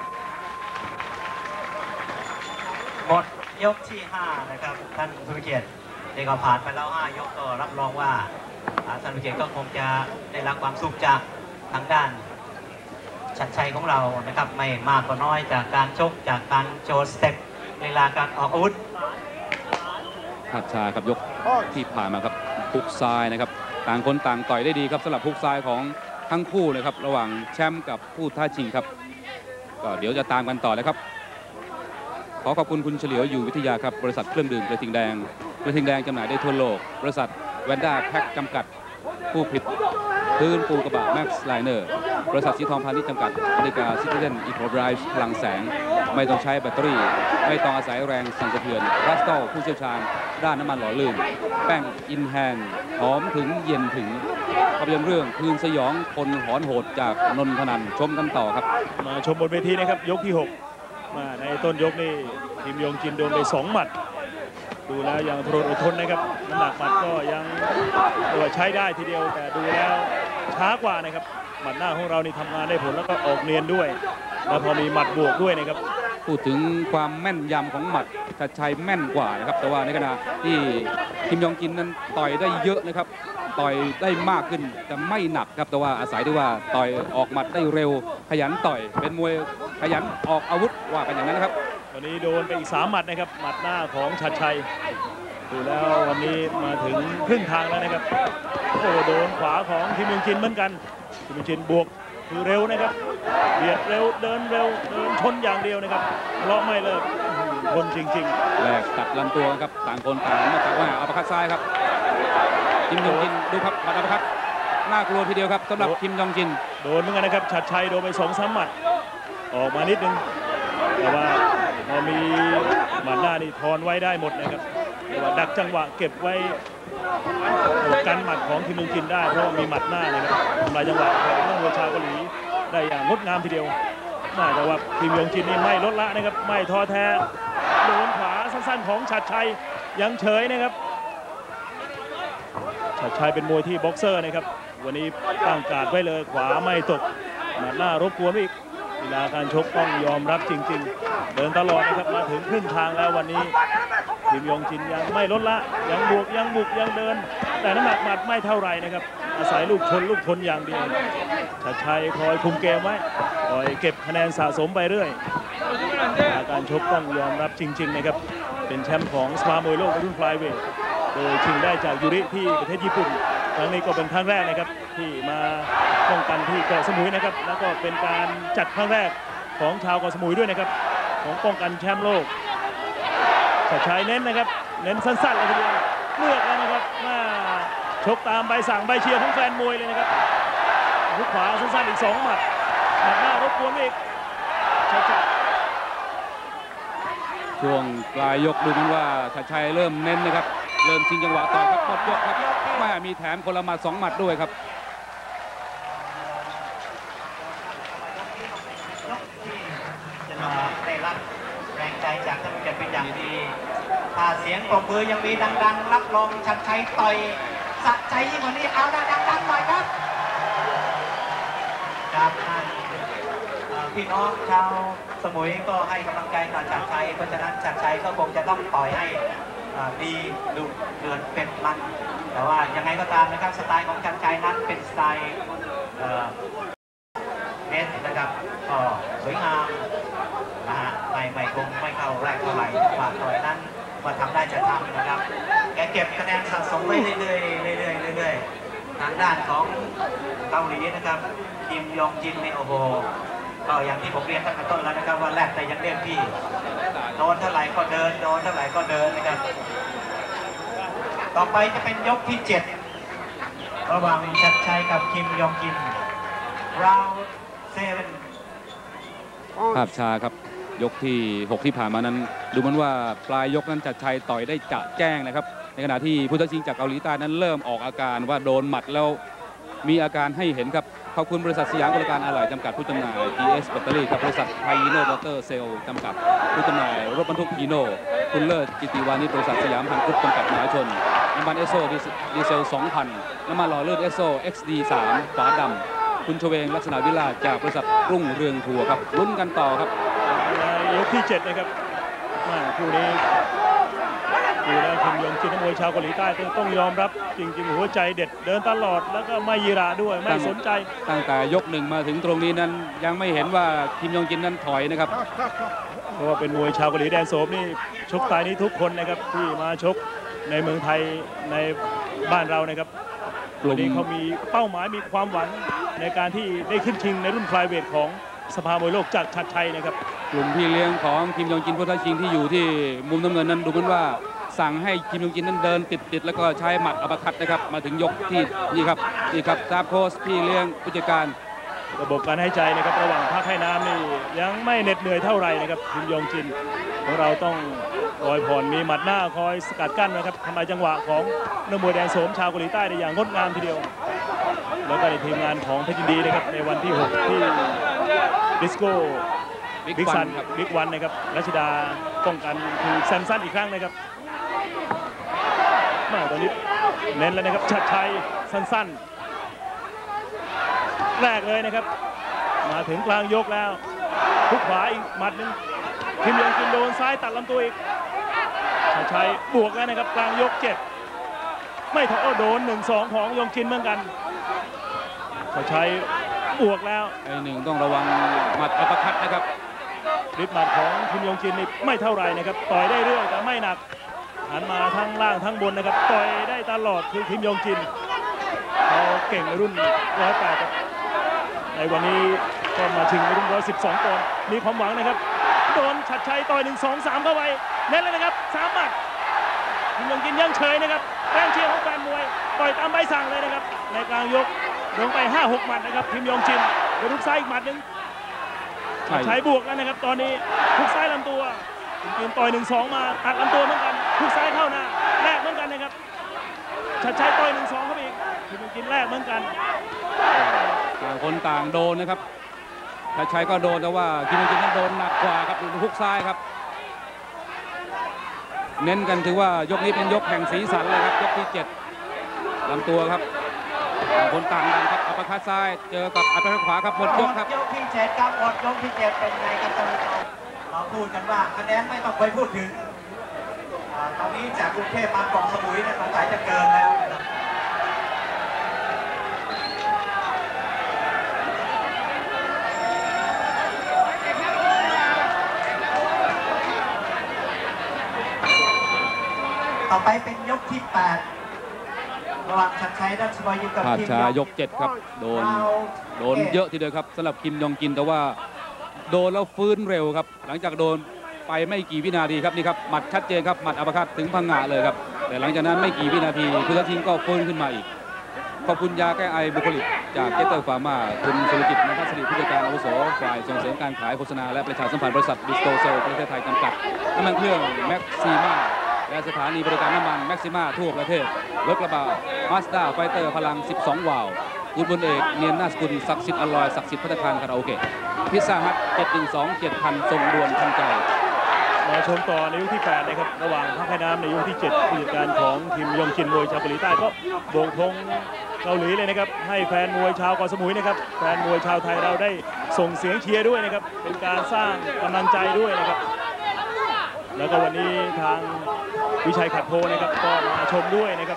หมดยกที่5นะครับท่านผู้เกียรติได้ก็ผ่านไปแล้ว5ยกก็รับรองว่าท่านผู้เกียรติก็คงจะได้รับความสุขจากทางด้านชัดชัยของเรานะครับไม่มากก็น้อยจากการชกจากการโชว์สเต็ปเวลาการออกอาวุธ
ชัดชัยครับยกที่ผ่านมาครับฮุกซ้ายนะครับต่างคนต่างต่อยได้ดีครับสำหรับฮุกซ้ายของทั้งคู่เลยครับระหว่างแชมป์กับผู้ท้าชิงครับก็เดี๋ยวจะตามกันต่อเลยครับขอขอบคุณคุณเฉลียวอยู่วิทยาครับบริษัทเครื่องดื่มกระทิงแดงจำหน่ายได้ทั่วโลกบริษัทแวนด้าแพ็คจำกัดผู้ผลิตพื้นปูกระบะแม็กซ์ไลเนอร์บริษัทสีทองพาณิชย์จำกัดนาฬิกาซิติเซนอีโคไดรฟ์พลังแสงไม่ต้องใช้แบตเตอรี่ไม่ต้องอาศัยแรงสั่นสะเทือนรัสโตผู้เชี่ยวชาญด้านน้ำมันหล่อลื่นแป้งอินแฮนหอมถึงเย็นถึงภาพยนตร์เรื่องคืนสยองคนหอนโหดจากนนทนันชมกันต่อครับ
มาชมบนเวทีนะครับยกที่6มาในต้นยกนี่คิมยองจินโดนไป2 หมัดดูแล้วยังทนอดทนนะครับน้ำหนักหมัดก็ยังใช้ได้ทีเดียวแต่ดูแล้วช้ากว่านะครับหมัดหน้าของเรานี่ทำงานได้ผลแล้วก็ออกเนียนด้วยแล้วพอมีหมัดบวกด้วยนะครับ
พูดถึงความแม่นยำของหมัดชัดชัยแม่นกว่านะครับแต่ว่าในขณะที่คิมยองจินนั้นต่อยได้เยอะนะครับต่อยได้มากขึ้นแต่ไม่หนักครับแต่ว่าอาศัยที่ว่าต่อยออกหมัดได้เร็วขยันต่อยเป็นมวยขยันออกอาวุธว่ากันอย่างนั้นนะครับ
วันนี้โดนไปอีก3 หมัดนะครับหมัดหน้าของชัดชัยดูแล้ววันนี้มาถึงครึ่งทางแล้วนะครับโอ้โดนขวาของคิมยองจินเหมือนกันคิมยองจินบวกคือเร็วนะครับเบียดเร็วเดินเร็วเดินชนอย่างเดียวนะครับเลาะไม่เลิกทนจริง
ๆแหลกตัดลำตัวครับต่างคนต่างมาตัดว่าอัปคัตซ้ายครับคิมยองจินดูครับหมัดอัปคัตน่ากลัวทีเดียวครับสำหรับคิมยองจิน
โดนเหมือนกันนะครับชัดชัยโดนไป2-3 หมัดออกมานิดนึงแต่ว่าพอมีหมัดหน้านี่ทอนไว้ได้หมดนะครับแต่ว่าดักจังหวะเก็บไว้กันหมัดของคิมยองจินได้เพราะมีหมัดหน้านะครับทำลายจังหวะของนักมวยชาวเกาหลีได้อย่างงดงามทีเดียวแต่ว่าคิมยองจินนี่ไม่ลดละนะครับไม่ท้อแท้โดนขวาสั้นๆของชัดชัยยังเฉยนะครับชัดชัยเป็นมวยที่บ็อกเซอร์นะครับวันนี้ตั้งการไว้เลยขวาไม่ตกหมัดหน้ารบกวนอีกเวลาการชกต้องยอมรับจริงๆเดินตลอดนะครับมาถึงครึ่งทางแล้ววันนี้คิมยองจินยังไม่ลดละยังบวกยังบุกยังเดินแต่น้ำหนักหมัดไม่เท่าไรนะครับอาศัยลูกชนลูกทนอย่างเดียวชัดชัยคอยคุมเกมไว้คอยเก็บคะแนนสะสมไปเรื่อยการชกต้องยอมรับจริงๆนะครับเป็นแชมป์ของสภามวยโลกรุ่นฟลายเวทโดยชิงได้จากยูริที่ประเทศญี่ปุ่นครั้งนี้ก็เป็นครั้งแรกนะครับที่มาป้องกันที่เกาะสมุยนะครับแล้วก็เป็นการจัดครั้งแรกของชาวเกาะสมุยด้วยนะครับของป้องกันแชมป์โลกชัดชัยเน้นนะครับเน้นสั้นๆเลยทีเดียวเลือกแล้วนะครับชกตามใบสั่งใบเชียร์ของแฟนมวยเลยนะครับหุกขวาสั้นๆอีก2 หมัดหน้ารบกวนอีก
ช่วงปลายยกดูเหมือนว่าชัดชัยเริ่มเน้นนะครับเริ่มชิงจังหวะต่อครับหมดยกครับไม่มีแถมคนละหมัด2 หมัดด้วยครับ
จะมาได้รับแรงใจจากท่านผู้จัดเป็นอย่างดีถ้าเสียงปรบมือยังมีดังๆรับรองชัดชัยต่อยสะใจยิ่งกว่านี้เอาดังๆหน่อยครับครับพี่น้องชาวสมุยก็ให้กำลังใจกับชัดชัยเพราะฉะนั้นชัดชัยก็คงจะต้องต่อยให้ดีดุเดือดเป็นมันแต่ว่ายังไงก็ตามนะครับสไตล์ของชัดชัยนั้นเป็นสไตล์เน้นนะครับก็สวยงามนะฮะไม่คงไม่เข้าแรกเท่าไหร่ฝากต่อยนั้นมาทำได้จะทำนะครับแกเก็บคะแนนสะสมไว้เรื่อยๆทางด้านของเกาหลีนะครับคิมยองจินเนี่ยโอ้โหก็อย่างที่ผมเรียนตั้งแต่ต้นแล้วนะครับว่าแรกแต่ยังเล่นพี่โดนเท่าไหร่ก็เดินโดนเท่าไหร่ก็เดินนะครับต่อไปจะเป็นยกที่7ระหว่างชัดชัยกับคิมยองจินราว7
ภาพช้าครับยกที่6ที่ผ่านมานั้นดูเหมือนว่าปลายยกนั้นชัดชัยต่อยได้จะแจ้งนะครับในขณะที่ผู้ท้าชิงจากเกาหลีใต้นั้นเริ่มออกอาการว่าโดนหมัดแล้วมีอาการให้เห็นครับขอบคุณบริษัทสยามบริการอะไหล่จำกัดผู้จำหน่าย GS แบตเตอรี่ครับบริษัทไทยฮีโน่มอเตอร์เซลล์จำกัดผู้จำหน่ายรถบรรทุกฮีโน่คุณเลิศกิติวานิชบริษัทสยามพันธุ์กรุ๊ปจำกัดมหาชนน้ำมันเอสโซดีเซล 2,000 น้ำมันหล่อลื่นเอสโซ XD3 ฝาดำคุณชเวงลักษณะวิลาศจากบริษัทรุ่งเรืองทัวร์ครับลุ้นกันต่อครับ
ยกที่7นะครับคู่นี้ดูแล้วคิมยองจินนักมวยชาวเกาหลีใต้ต้องยอมรับจริงๆหัวใจเด็ดเดินตลอดแล้วก็ไม่ยีราด้วยไม่สนใจ
ตั้งแต่ยก1มาถึงตรงนี้นั้นยังไม่เห็นว่าคิมยองจินนั้นถอยนะครับ
เพราะว่าเป็นมวยชาวเกาหลีแดนโสมนี่ชกตายนี้ทุกคนนะครับที่มาชกในเมืองไทยในบ้านเรานะครับกลุ่มนี้เขามีเป้าหมายมีความหวังในการที่ได้ขึ้นชิงในรุ่นไฟเวทของสภามวยโลกจากชัดชัยนะครับ
กลุ่มพี่เลี้ยงของคิมยองจินผู้ท้าชิงที่อยู่ที่มุมน้ำเงินนั้นดูเหมือนว่าสั่งให้คิมยองจินนั้นเดินติดแล้วก็ใช้หมัดอัปคัตนะครับมาถึงยกที่นี่ครับซาโพสพี่เลี้ยงผู้จัดการ
ระบบการให้ใจนะครับระหว่างพักให้น้ำนี่ยังไม่เหน็ดเหนื่อยเท่าไหร่นะครับคิมยองจินของเราต้องคอยผ่อนมีหมัดหน้าคอยสกัดกั้นนะครับทำลายจังหวะของนักมวยแดนโสมชาวเกาหลีใต้ได้อย่างงดงามทีเดียวแล้วก็ในทีมงานของเพชรยินดีนะครับในวันที่6ที่ดิสโก้บิ๊กซันบิ๊กวันนะครับรัชดาป้องกันคือสั้นๆอีกครั้งนะครับตอนนี้เน้นแล้วนะครับชัดชัยสั้นๆแรกเลยนะครับมาถึงกลางยกแล้วทุกขวาอีกหมัดนึงคิมยองจินโดนซ้ายตัดลำตัวอีกชัดชัยบวกแล้วนะครับกลางยก7ไม่ถอยโดน 1-2 ของยองจินเหมือนกันชัดชัยบวกแล้ว
1ต้องระวังหมัดอัปคัตนะครับ
ฤทธิ์หมัดของคิมยองจินนี่ไม่เท่าไรนะครับต่อยได้เรื่อยแต่ไม่หนักหันมาทั้งล่างทั้งบนนะครับต่อยได้ตลอดคือคิมยองจินเขาเก่งในรุ่น108ในวันนี้ก็มาชิงในรุ่น112ปอนด์มีความหวังนะครับโดนชัดชัยต่อย1-2-3เข้าไปเน้นเลยนะครับ3 หมัดคิมยองจินยังเฉยนะครับแรงเชียร์ของแฟนมวยต่อยตามใบสั่งเลยนะครับในกลางยกลงไป 5-6 หมัดนะครับคิมยองจินกระทุกซ้ายอีกหมัดนึงชัดชัยบวกแล้วนะครับตอนนี้ทุกซ้ายลำตัวจินต่อย 1-2 มาตัดลำตัวเหมือนกันทุกซ้ายเข้าหน้าแลกเหมือนกันนะครับชัดชัยต่อย 1-2 เข้าไปอีกคิมยองจินแลกเหมือนกัน
ต่างคนต่างโดนนะครับชัดชัยก็โดนแต่ว่าคิมยองจินนั้นโดนหนักกว่าครับทุกซ้ายครับเน้นกันถือว่ายกนี้เป็นยกแห่งสีสันเลยครับยกที่7ลำตัวครับคนต่างกันครับอัปคัตซ้ายเจอกับอัปคัตขวาครับหมดยกครับ
ยกที่7ครับหมดยกที่7เป็นไงกันท่านผู้ชมเราพูดกันว่าคะแนนไม่ต้องไปพูดถึงตอนนี้จากกรุงเทพมาเกาะสมุยเนี่ยสงสัยจะเกินแล้วต่อไปเป็นยกที่8ระหว่างชัดชัยดัชบอยอยู่กับ
คิมยองยก7ครับโดนเยอะทีเดียวครับสำหรับคิมยองจินแต่ว่าโดนแล้วฟื้นเร็วครับหลังจากโดนไปไม่กี่วินาทีครับนี่ครับหมัดชัดเจนครับหมัดอัปคัตถึงพังงะเลยครับแต่หลังจากนั้นไม่กี่วินาทีพุทธทิงก็ฟื้นขึ้นมาอีกขอบคุณยาแก้ไอบุคลิกจากเจเตอร์ฟาร์มาคุณสุรกิจนภัสรีผู้จัดการอาวุโสฝ่ายส่งเสริมการขายโฆษณาและประชาสัมพันธ์บริษัทบิสโตเซลประเทศไทยจำกัดน้ำมันเครื่องแม็กซิม่าและสถานีบริการน้ำมันแม็กซิม่าทั่วประเทศรถกระบะมาสด้าไฟเตอร์พลัง12วาล์วคุณบุญเอกเนียนนาสกุลศักดิ์สิทธิ์อร่อยศักดิ์สิทธิ์ภัตตาคารคาราโอเกะพิซซ่าฮัท712 7000ส่งด่วนทันใจ
มาชมต่อในยกที่8นะครับระหว่างพักให้น้ำในยกที่7ผู้จัดการของทีมยงชินมวยชาวเกาหลีใต้ก็โบกธงเกาหลีเลยนะครับให้แฟนมวยชาวเกาะสมุยนะครับแฟนมวยชาวไทยเราได้ส่งเสียงเชียร์ด้วยนะครับเป็นการสร้างกำลังใจด้วยนะครับแล้วก็วันนี้ทางวิชัยขัดโพนะครับก็มาชมด้วยนะครับ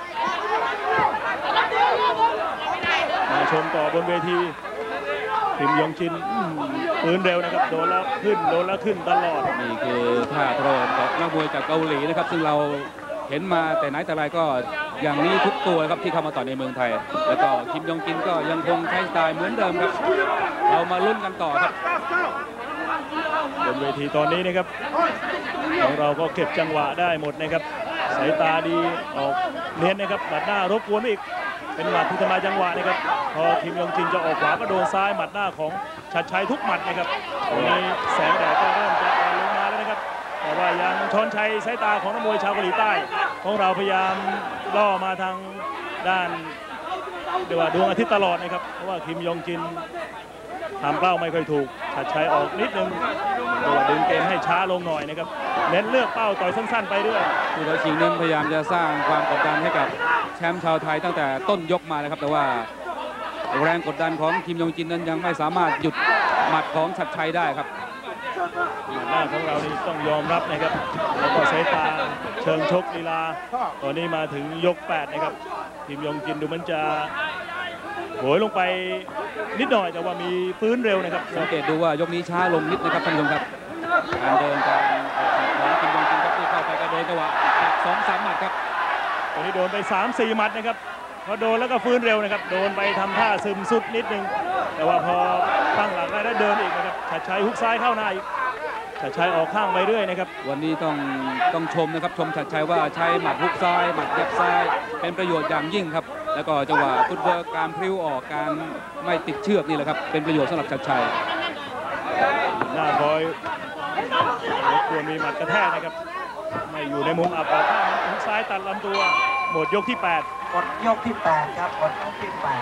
มาชมต่อบนเวทีทีมยงชินปืนเร็วนะครับโดนแล้วขึ้นโดนแล้วขึ้นตลอด
นี่คือท่าทรมของนักมวยจากเกาหลีนะครับซึ่งเราเห็นมาแต่ไหนแต่ไรก็อย่างนี้ทุกตัวครับที่เข้ามาต่อในเมืองไทยแล้วก็คิมยงจินก็ยังคงใช้สไตล์เหมือนเดิมครับเรามาลุ้นกันต่อครับ
บนเวทีตอนนี้นะครับของเราก็เก็บจังหวะได้หมดนะครับสายตาดีออกเน้นนะครับหมัดหน้ารบกวนอีกเป็นหมัดที่ทำลายจังหวะนะครับพอคิมยงจินจะออกขวาก็โดนซ้ายหมัดหน้าของชัดชัยทุกหมัดนะครับตรงนี้แสงแดดก็เริ่มจะลงมาแล้วนะครับแต่ว่ายังชนชัยสายตาของนักมวยชาวเกาหลีใต้ของเราพยายามล่อมาทางด้านเรียกว่าดวงอาทิตย์ตลอดนะครับเพราะว่าคิมยงจินทำเป้าไม่ค่อยถูกชัดชัยออกนิดนึงดึงเกมให้ช้าลงหน่อยนะครับเน้นเลือกเป้าต่อยสั้นๆไปด้วย
ผู้ท้าชิงนั้นพยายามจะสร้างความกดดันให้กับแชมป์ชาวไทยตั้งแต่ต้นยกมานะครับแต่ว่าแรงกดดันของคิมยงจินนั้นยังไม่สามารถหยุดหมัดของชัดชัยได้ครับ
หน้าของเรานี่ต้องยอมรับนะครับแล้วก็สายตาเชิงชกลีลาตอนนี้มาถึงยก8นะครับคิมยงจินดูมันจะโหยลงไปนิดหน่อยแต่ว่ามีฟื้นเร็วนะครับ
สังเกตดูว่ายกนี้ช้าลงนิดนะครับท่านผู้ชมครับการเดินการของคิมยงจินครับที่เข้าไปก็โดนจังหวะ 2-3 หมัดครับ
ตอนนี้โดนไป 3-4 หมัดนะครับพอโดนแล้วก็ฟื้นเร็วนะครับโดนไปทำท่าซึมสุดนิดนึงแต่ว่าพอตั้งหลักได้แล้วเดินอีกนะครับชัดชัยฮุกซ้ายเข้าหน้าอีกชัดชัยออกข้างไปเรื่อยนะครับ
วันนี้ต้องชมนะครับชมชัดชัยว่าใช้หมัดฮุกซ้ายหมัดยับซ้ายเป็นประโยชน์อย่างยิ่งครับแล้วก็จังหวะฟุตเวิร์กการพลิ้วออกการไม่ติดเชือกนี่แหละครับเป็นประโยชน์สำหรับชัดชัย
หน้าบอยควรมีหมัดกระแทกนะครับไม่อยู่ในมุมอับออกข้างฮุกซ้ายตัดลำตัวหมดยกที่8
หมดยกที่8ครับหมดยกที่8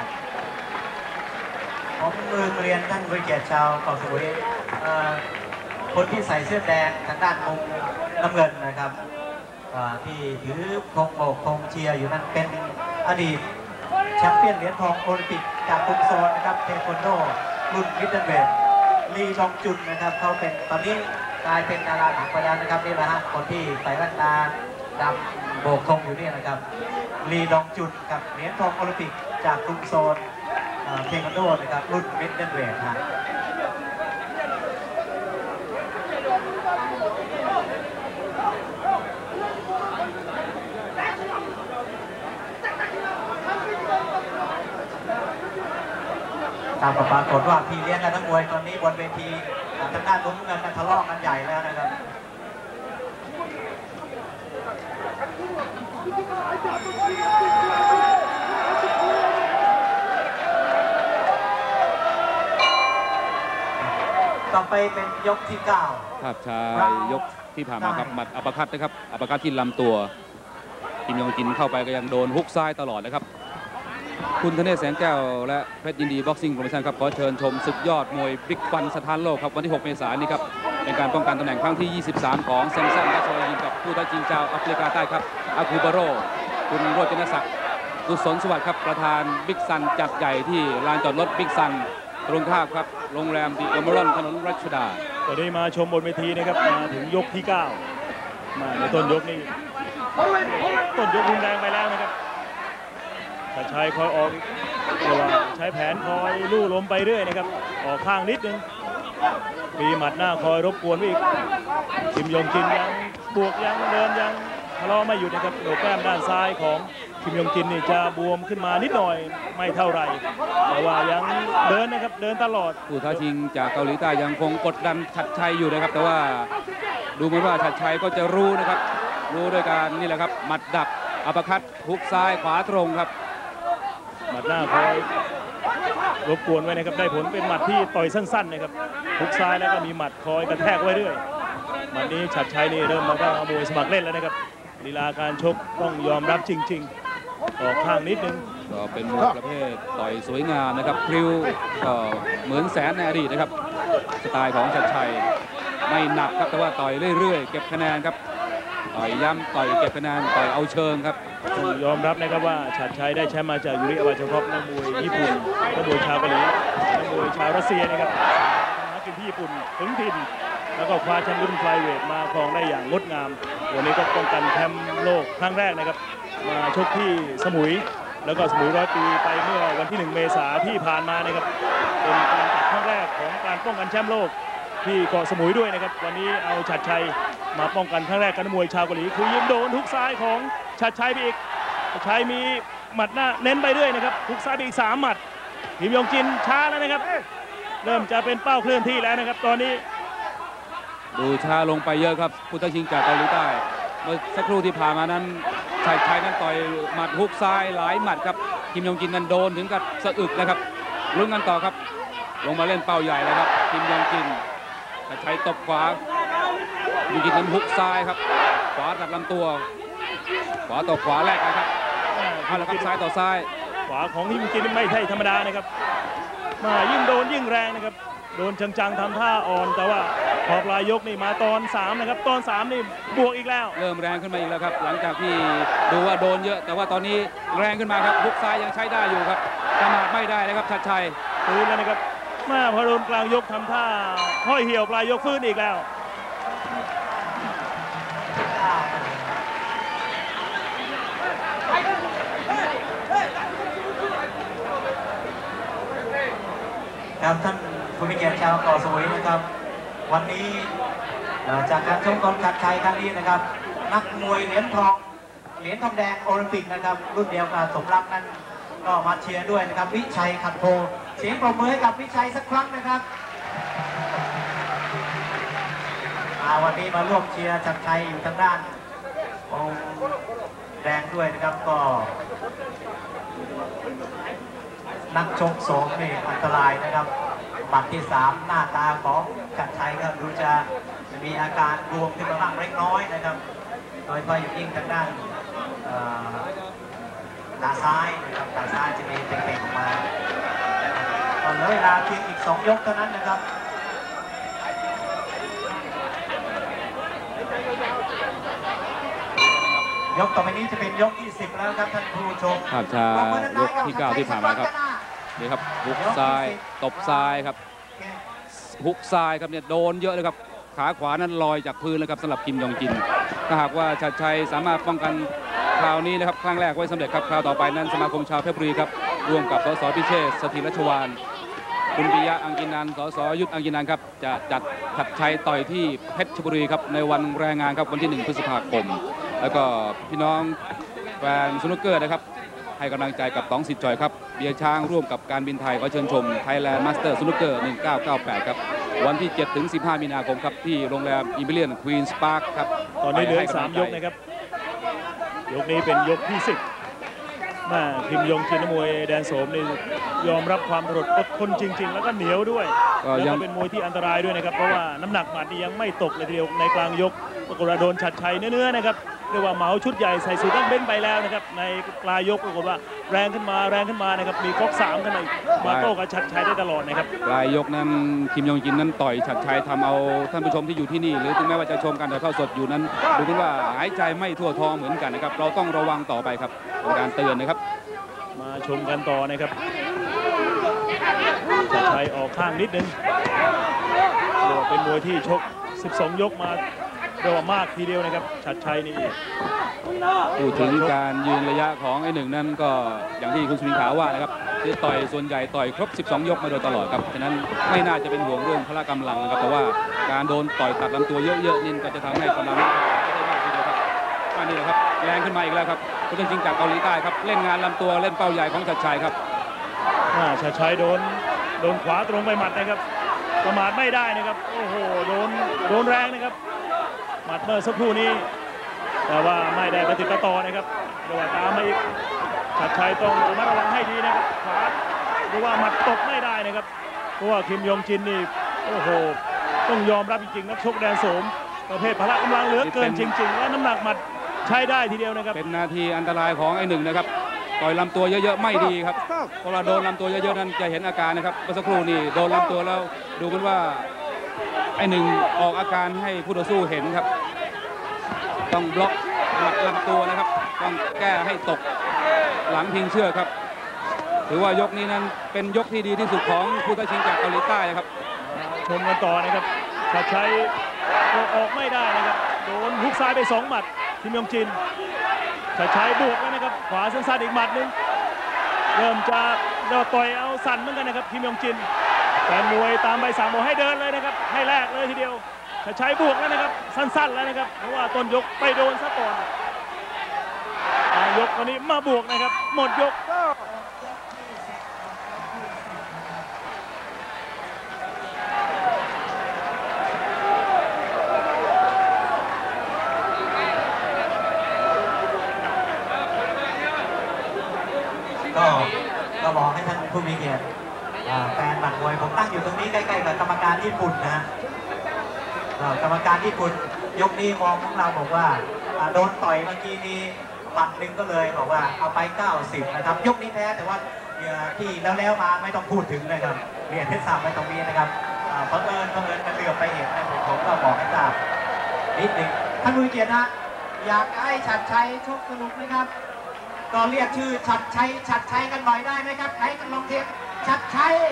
ผมเรียนท่านผู้เกียรติชาวเกาะสมุยคนที่ใส่เสื้อแดงทางด้านมุมน้ำเงินนะครับที่ถือธงโบกธงเชียร์อยู่นั้นเป็นอดีตแชมป์เปี้ยนเหรียญทองโอลิมปิกจากกรุงโซลนะครับเทควันโดรุ่นมิดเดิลเวทลีดองจุนนะครับเขาเป็นตอนนี้กลายเป็นดาราหนังไปแล้วนะครับนี่แหละฮะคนที่ใส่แว่นตาดำโบกธงอยู่นี่นะครับลีดองจุนกับเหรียญทองโอลิมปิกจากกรุงโซลเทควันโดนะครับรุ่นมิดเดิลเวทฮะตามปรากฏว่าพี่เลี้ยงกันทั้งมวยตอนนี้บนเวทีทางด้านลุ้มเงินทะเลาะกันใหญ่แล้วนะครับต่อไปเป็นยกที่9
ภาพช้ายกที่ผ่านมาครับหมัดอัปคัตนะครับอัปคัตที่ลำตัวคิมยงจินเข้าไปก็ยังโดนฮุกซ้ายตลอดนะครับคุณธเนศแสงแก้วและเพชรยินดีบ็อกซิ่งโปรโมชั่นครับขอเชิญชมศึกยอดมวยบิ๊กฟันสถานโลกครับวันที่6 เมษายนนี้ครับเป็นการป้องกันตำแหน่งครั้งที่ 23 ของแซมสันและโซยินกับผู้ท้าชิงชาวแอฟริกาใต้ครับอาคูบาโรคุณโรจนศักดิ์กุศลสวัสดิ์ครับประธานบิ๊กซันจัดใหญ่ที่ลานจอดรถบิ๊กซันตรงข้ามครับโรงแรมดิเอเมอรัลถนนรัชดา
ตอนนี้มาชมบนเวทีนะครับมาถึงยกที่9มาในต้นยกนี้ต้นยกรุนแรงไปแล้วนะครับชัดชัยคอยออกแต่ว่าใช้แผนคอยลู่ล้มไปเรื่อยนะครับออกข้างนิดนึงมีหมัดหน้าคอยรบกวนอีกคิมยงจินยังบวกยังเดินยังทะเลาะไม่หยุดนะครับโหนกแก้มด้านซ้ายของคิมยงจินนี่จะบวมขึ้นมานิดหน่อยไม่เท่าไหร่แต่ว่ายังเดินนะครับเดินตลอด
ผู้ท้าชิงจากเกาหลีใต้ยังคงกดดันชัดชัยอยู่นะครับแต่ว่าดูเหมือนว่าชัดชัยก็จะรู้นะครับรู้ด้วยการนี่แหละครับหมัดดักอัปคัตฮุกซ้ายขวาตรงครับ
หมัดหน้าคอยรบกวนไว้นะครับได้ผลเป็นหมัดที่ต่อยสั้นๆนะครับฮุกซ้ายแล้วก็มีหมัดคอยกระแทกไว้เรื่อยหมัดนี้ชัดชัยนี่เริ่มมาก็มวยสมัครเล่นแล้วนะครับลีลาการชกต้องยอมรับจริงๆออกข้างนิดนึง
ก็เป็นมวยประเภทต่อยสวยงามนะครับพริ้วก็เหมือนแสนในอดีตนะครับสไตล์ของชัดชัยไม่หนักครับแต่ว่าต่อยเรื่อยๆเก็บคะแนนครับต่อยย้ำต่อยเก็บคะแนนต่อยเอาเชิงครับ
ต้องยอมรับนะครับว่าชัดชัยได้แชมป์มาจากยูริอวาชคอฟนักมวยญี่ปุ่นนักมวยชาวเกาหลีนักมวยชาวรัสเซียนะครับนักกินที่ญี่ปุ่นถึงถิ่นแล้วก็คว้าแชมป์รุ่นไฟเวทมาครองได้อย่างงดงามวันนี้ก็ป้องกันแชมป์โลกครั้งแรกนะครับมาชกที่สมุยแล้วก็สมุย100 ปีไปเมื่อวันที่1 เมษายนที่ผ่านมานะครับเป็นการตัดครั้งแรกของการป้องกันแชมป์โลกที่เกาะสมุยด้วยนะครับวันนี้เอาชัดชัยมาป้องกันครั้งแรกกับนักมวยชาวเกาหลีคือยิงโดนทุกซ้ายของชัดชัยไปอีกชัดชัยมีหมัดหน้าเน้นไปเรื่อยนะครับทุกซ้ายไปอีก3 หมัดทีมยองจินช้าแล้วนะครับเริ่มจะเป็นเป้าเคลื่อนที่แล้วนะครับตอนนี้
ดูช้าลงไปเยอะครับผู้ท้าชิงจากเกาหลีใต้เมื่อสักครู่ที่ผ่านมานั้นชัดชัยนั้นต่อยหมัดฮุกซ้ายหลายหมัดครับคิมยองจินนั้นโดนถึงกับสะอึกนะครับลุ้นกันต่อครับลงมาเล่นเป้าใหญ่แล้วครับคิมยองจินชัดชัยตบขวาคิมยองจินนั้นฮุกซ้ายครับขวาตัดลำตัวขวาต่อขวาแรกกันครับเอาละครับซ้ายต่อซ้าย
ขวาของคิมยองจินไม่ใช่ธรรมดานะครับมายิ่งโดนยิ่งแรงนะครับโดนจังๆทำท่าอ่อนแต่ว่าพอปลายยกนี่มาตอน3นะครับตอน3นี่บวกอีกแล้ว
เริ่มแรงขึ้นมาอีกแล้วครับหลังจากที่ดูว่าโดนเยอะแต่ว่าตอนนี้แรงขึ้นมาครับฮุกซ้ายยังใช้ได้อยู่ครับประมาทไม่ได้นะครับชัดชัย
ฟื้นแล้วนะครับมาพอโดนกลางยกทำท่าห้อยเหี่ยวปลายยกฟื้นอีกแล้ว
ครับท่านผู้มีเกียรติชาวเกาะสมุยนะครับวันนี้จากการชมกอล์ฟชัดชัยครั้งนี้นะครับนักมวยเหรียญทองแดงโอลิมปิกนะครับรุ่นเดียวกับสมรักนั้นก็มาเชียร์ด้วยนะครับวิชัยขัดโพเสียงปรบมือให้กับวิชัยสักครั้งนะครับวันนี้มาร่วมเชียร์ชัดชัยอยู่ทางด้านองแดงด้วยนะครับก็นักชก2นี่อันตรายนะครับหมัดที่3หน้าตาของชัดชัยก็ดูจะมีอาการรวมขึ้นมาบ้างเล็กน้อยนะครับโดยเฉพาะอย่างยิ่งทางด้านตาซ้ายนะครับตาซ้ายจะมีเต่งๆออกมาตอนเหลือเวลาเพียงอีก2 ยกเท่านั้นนะครับยกต่อไปนี้จะเป็นยกที่10แล้วครับท่านผู้ชม
ภาพช้ายกที่9ที่ผ่านมาครับนี่ครับฮุกซ้ายตบซ้ายครับฮุกซ้ายครับเนี่ยโดนเยอะเลยครับขาขวานั้นลอยจากพื้นเลยครับสำหรับคิมยองจินถ้าหากว่าชัดชัยสามารถป้องกันคราวนี้นะครับครั้งแรกไว้สำเร็จครับคราวต่อไปนั้นสมาคมชาวเพชรบุรีครับร่วมกับสสพิเชษฐ์สถิรรัชวานคุณปิยะอังกินันสสยุทธอังกินันครับจะจัดชัดชัยต่อยที่เพชรบุรีครับในวันแรงงานครับวันที่1 พฤษภาคมแล้วก็พี่น้องแฟนสนุกเกอร์นะครับให้กำลังใจกับต้องสิทธิ์จอยครับเบียร์ช้างร่วมกับการบินไทยขอเชิญชม Thailand Master Snooker 1998ครับวันที่7 ถึง 15 มีนาคมครับที่โรงแรมอิมพีเรียนควีนส์พาร์คครับ
ตอนนี้เหลือ3 ยกนะครับยกนี้เป็นยกที่10มาคิมยองจินมวยแดนโสมนี่ยอมรับความอดทนจริงๆแล้วก็เหนียวด้วยแล้วก็เป็นมวยที่อันตรายด้วยนะครับเพราะว่าน้ำหนักหมัดนี่ยังไม่ตกเลยทีเดียวในกลางยกปรากฏว่าโดนชัดชัยเนื้อๆนะครับเรียกว่าเหมาชุดใหญ่ใส่สูทตั้งเบ้นไปแล้วนะครับในปลายยกปรากฏว่าแรงขึ้นมานะครับมีก๊อก3กันมาโต้กับชัดชัยได้ตลอดนะครับ
ปลายยกนั้นคิมยองจินนั้นต่อยชัดชัยทำเอาท่านผู้ชมที่อยู่ที่นี่หรือถึงแม้ว่าจะชมการถ่ายทอดสดอยู่นั้นดูกันว่าหายใจไม่ทั่วท้องเหมือนกันนะครับเราต้องระวังต่อไปครับเป็นการเตือนนะครับ
มาชมกันต่อนะครับชัดชัยออกข้างนิดนึงเป็นมวยที่ชก12 ยกมาเรียกว่ามากทีเดียวนะครับชัดชัยนี่
พูดถึงการยืนระยะของไอ้1นั้นก็อย่างที่คุณสุนิขาว่านะครับที่ต่อยส่วนใหญ่ต่อยครบ12 ยกมาโดยตลอดครับฉะนั้นไม่น่าจะเป็นห่วงเรื่องพละกำลังนะครับแต่ว่าการโดนต่อยตัดลำตัวเยอะๆนี่ก็จะทำให้กำลังไม่ได้มากทีเดียวครับนี่แหละครับแรงขึ้นมาอีกแล้วครับผู้ท้าชิงจากเกาหลีใต้ครับเล่นงานลำตัวเล่นเป้าใหญ่ของชัดชัยครับ
ชัดชัยโดนขวาตรงไปหมัดนะครับประมาทไม่ได้นะครับโอ้โหโดนแรงนะครับมัดเมื่อสักครู่นี้แต่ว่าไม่ได้ประติดประต่อนะครับเดี๋ยวตามมาอีกชัดชัยต้องระมัดระวังให้ดีนะครับขวาหรือว่าหมัดตกไม่ได้นะครับเพราะว่าคิมยองจินนี่โอ้โหต้องยอมรับจริงๆนักชกแดนโสมประเภทพละกำลังเหลือเกินจริงๆและน้ำหนักหมัดใช้ได้ทีเดียวนะครับ
เป็นนาทีอันตรายของไอ้หนึ่งนะครับต่อยลำตัวเยอะๆไม่ดีครับพอเราโดนลำตัวเยอะๆนั้นจะเห็นอาการนะครับเมื่อสักครู่นี่โดนลำตัวแล้วดูกันว่าไอ้หนึ่งออกอาการให้ผู้ต่อสู้เห็นครับต้องบล็อกหมัดลำตัวนะครับต้องแก้ให้ตกหลังพิงเชือกครับถือว่ายกนี้นั้นเป็นยกที่ดีที่สุดของผู้ท้าชิงจากเกาหลีใต้นะครับ
ชมกันต่อนะครับชัดชัยออกไม่ได้นะครับโดนฮุกซ้ายไป2 หมัดคิมยองจินชัดชัยบวกแล้วนะครับขวาสั้นๆอีกหมัดนึงเริ่มจะต่อยเอาสั่นเหมือนกันนะครับคิมยองจินแฟนมวยตามใบสั่งบอกให้เดินเลยนะครับให้แลกเลยทีเดียวชัดชัยบวกแล้วนะครับสั้นๆแล้วนะครับเพราะว่าต้นยกไปโดนซะก่อนยกตอนนี้มาบวกนะครับหมดยก
ก็บอกให้ท่านผู้มีเกียรติแฟนหมัดมวยผมตั้งอยู่ตรงนี้ใกล้ๆกับกรรมการญี่ปุ่นนะฮะกรรมการญี่ปุ่นยกนี้มองของเราบอกว่าโดนต่อยเมื่อกี้นี้หมัดหนึ่งก็เลยบอกว่าเอาไป90นะครับยกนี้แพ้แต่ว่าที่แล้วมาไม่ต้องพูดถึงเลยครับเรียนเพชรสามไม่ต้องมีนะครับเพราะเอิญมันเหลือไปเห็นนะผมก็บอกให้ทราบนิดหนึ่งท่านผู้มีเกียรตินะอยากให้ชัดชัยชกสนุกนะครับก็เรียกชื่อชัดชัยกันหน่อยได้ไหมครับไหนกันลองเทปชัดชัย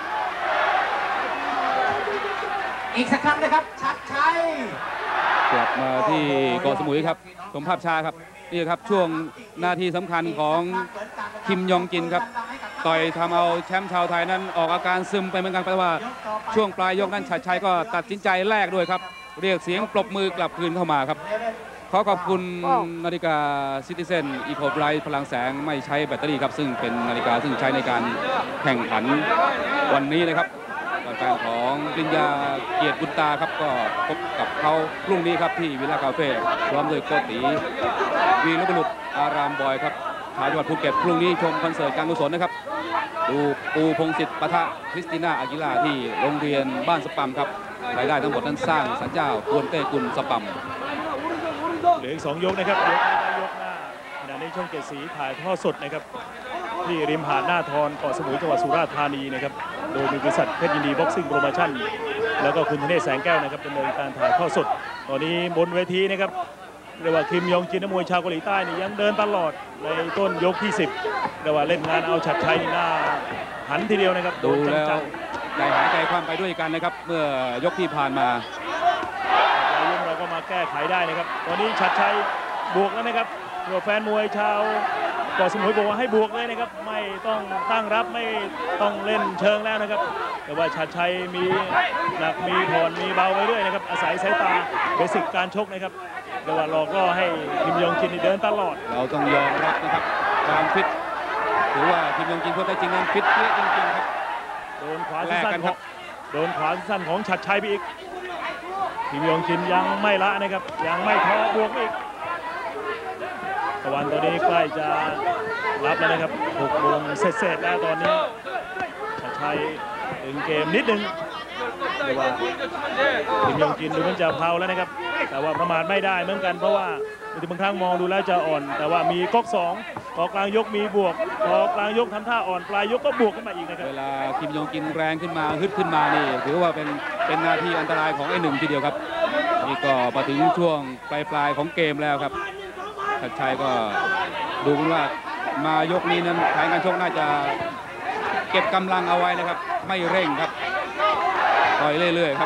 อีกสักครั้งนะครับชัดชัย
กลับมาที่เกาะสมุยครับชมภาพช้าครับนี่ครับช่วงนาทีสำคัญของคิมยองจินครับต่อยทำเอาแชมป์ชาวไทยนั้นออกอาการซึมไปเหมือนกันเพราะว่าช่วงปลายยกนั้นชัดชัยก็ตัดสินใจแลกด้วยครับเรียกเสียงปรบมือกลับคืนเข้ามาครับขอขอบคุณนาฬิกาซิติเซนอีโคไบรท์พลังแสงไม่ใช้แบตเตอรี่ครับซึ่งเป็นนาฬิกาซึ่งใช้ในการแข่งขันวันนี้นะครับแฟนของปริญญาเกียรติบุญตาครับก็พบกับเขาพรุ่งนี้ครับที่วิลล่าคาเฟ่พร้อมโดยโกติวีรบุรุษอารามบอยครับชาวจังหวัดภูเก็ตพรุ่งนี้ชมคอนเสิร์ตการกุศลนะครับดูปูพงศิษฐ์ปะทะคริสติน่าอากิล่าที่โรงเรียนบ้านสปัมครับรายได้ทั้งหมดนั้นสร้างสัญญาควนเต้กุลสปัม
เหลืออีก2 ยกนะครับยกหน้าขณะนี้ช่อง7 สีถ่ายทอดสดนะครับที่ริมหาดหน้าทอนเกาะสมุยจังหวัดสุราษฎร์ธานีนะครับโดยมีบริษัทเพชรยินดีบ็อกซิ่งโปรโมชั่นแล้วก็คุณธเนศแสงแก้วนะครับดำเนินการถ่ายทอดสดตอนนี้บนเวทีนะครับเรียกว่าคิมยองจินนักมวยชาวเกาหลีใต้นี่ยังเดินตลอดในต้นยกที่10เรียกว่าเล่นงานเอาชัดชัยหน้าหันทีเดียวนะครับ
ดูแล้วใจหายใจความไปด้วยกันนะครับเมื่อยกที่ผ่านมา
เราก็มาแก้ไขได้นะครับตอนนี้ชัดชัยบวกแล้วนะครับตัวแฟนมวยชาวเกาะสมุยบอกว่าให้บวกเลยนะครับไม่ต้องตั้งรับไม่ต้องเล่นเชิงแล้วนะครับแต่ว่าชัดชัยมีหนักมีผ่อนมีเบาไปเรื่อยนะครับอาศัยสายตาเบสิกการชกนะครับแต่ว่าหลอกล่อให้คิมยองจินเดินตลอด
เราต้องยอมรับนะครับความฟิตถือว่าคิมยองจินคนได้จริงนั้นฟิตเยอะจริงๆครับ
โดนขวาสั้นครับโดนขวาสั้นของชัดชัยไปอีกคิมยองจินยังไม่ละนะครับยังไม่ท้อบวกอีกตะวันตอนนี้ใกล้จะรับแล้วนะครับ6 โมงเสร็จแล้วตอนนี้ชัดชัยถึงเกมนิดนึงแต่ว่าคิมยองจินดูมันจะเพลาแล้วนะครับแต่ว่าประมาทไม่ได้เหมือนกันเพราะว่าบางครั้งมองดูแล้วจะอ่อนแต่ว่ามีก๊อก2ก๊อกกลางยกมีบวกก๊อกกลางยกทำท่าอ่อนปลายยกก็บวกขึ้นมาอีกนะครับ
เวลาคิมยองจินแรงขึ้นมาฮึดขึ้นมานี่ถือว่าเป็นนาทีอันตรายของไอ้หนึ่งทีเดียวครับนี่ก็มาถึงช่วงปลายของเกมแล้วครับชัดชัยก็ดูว่ามายกนี้นั้นทางการชกน่าจะเก็บกำลังเอาไว้นะครับไม่เร่งครับต่อยเรื่อยๆครับ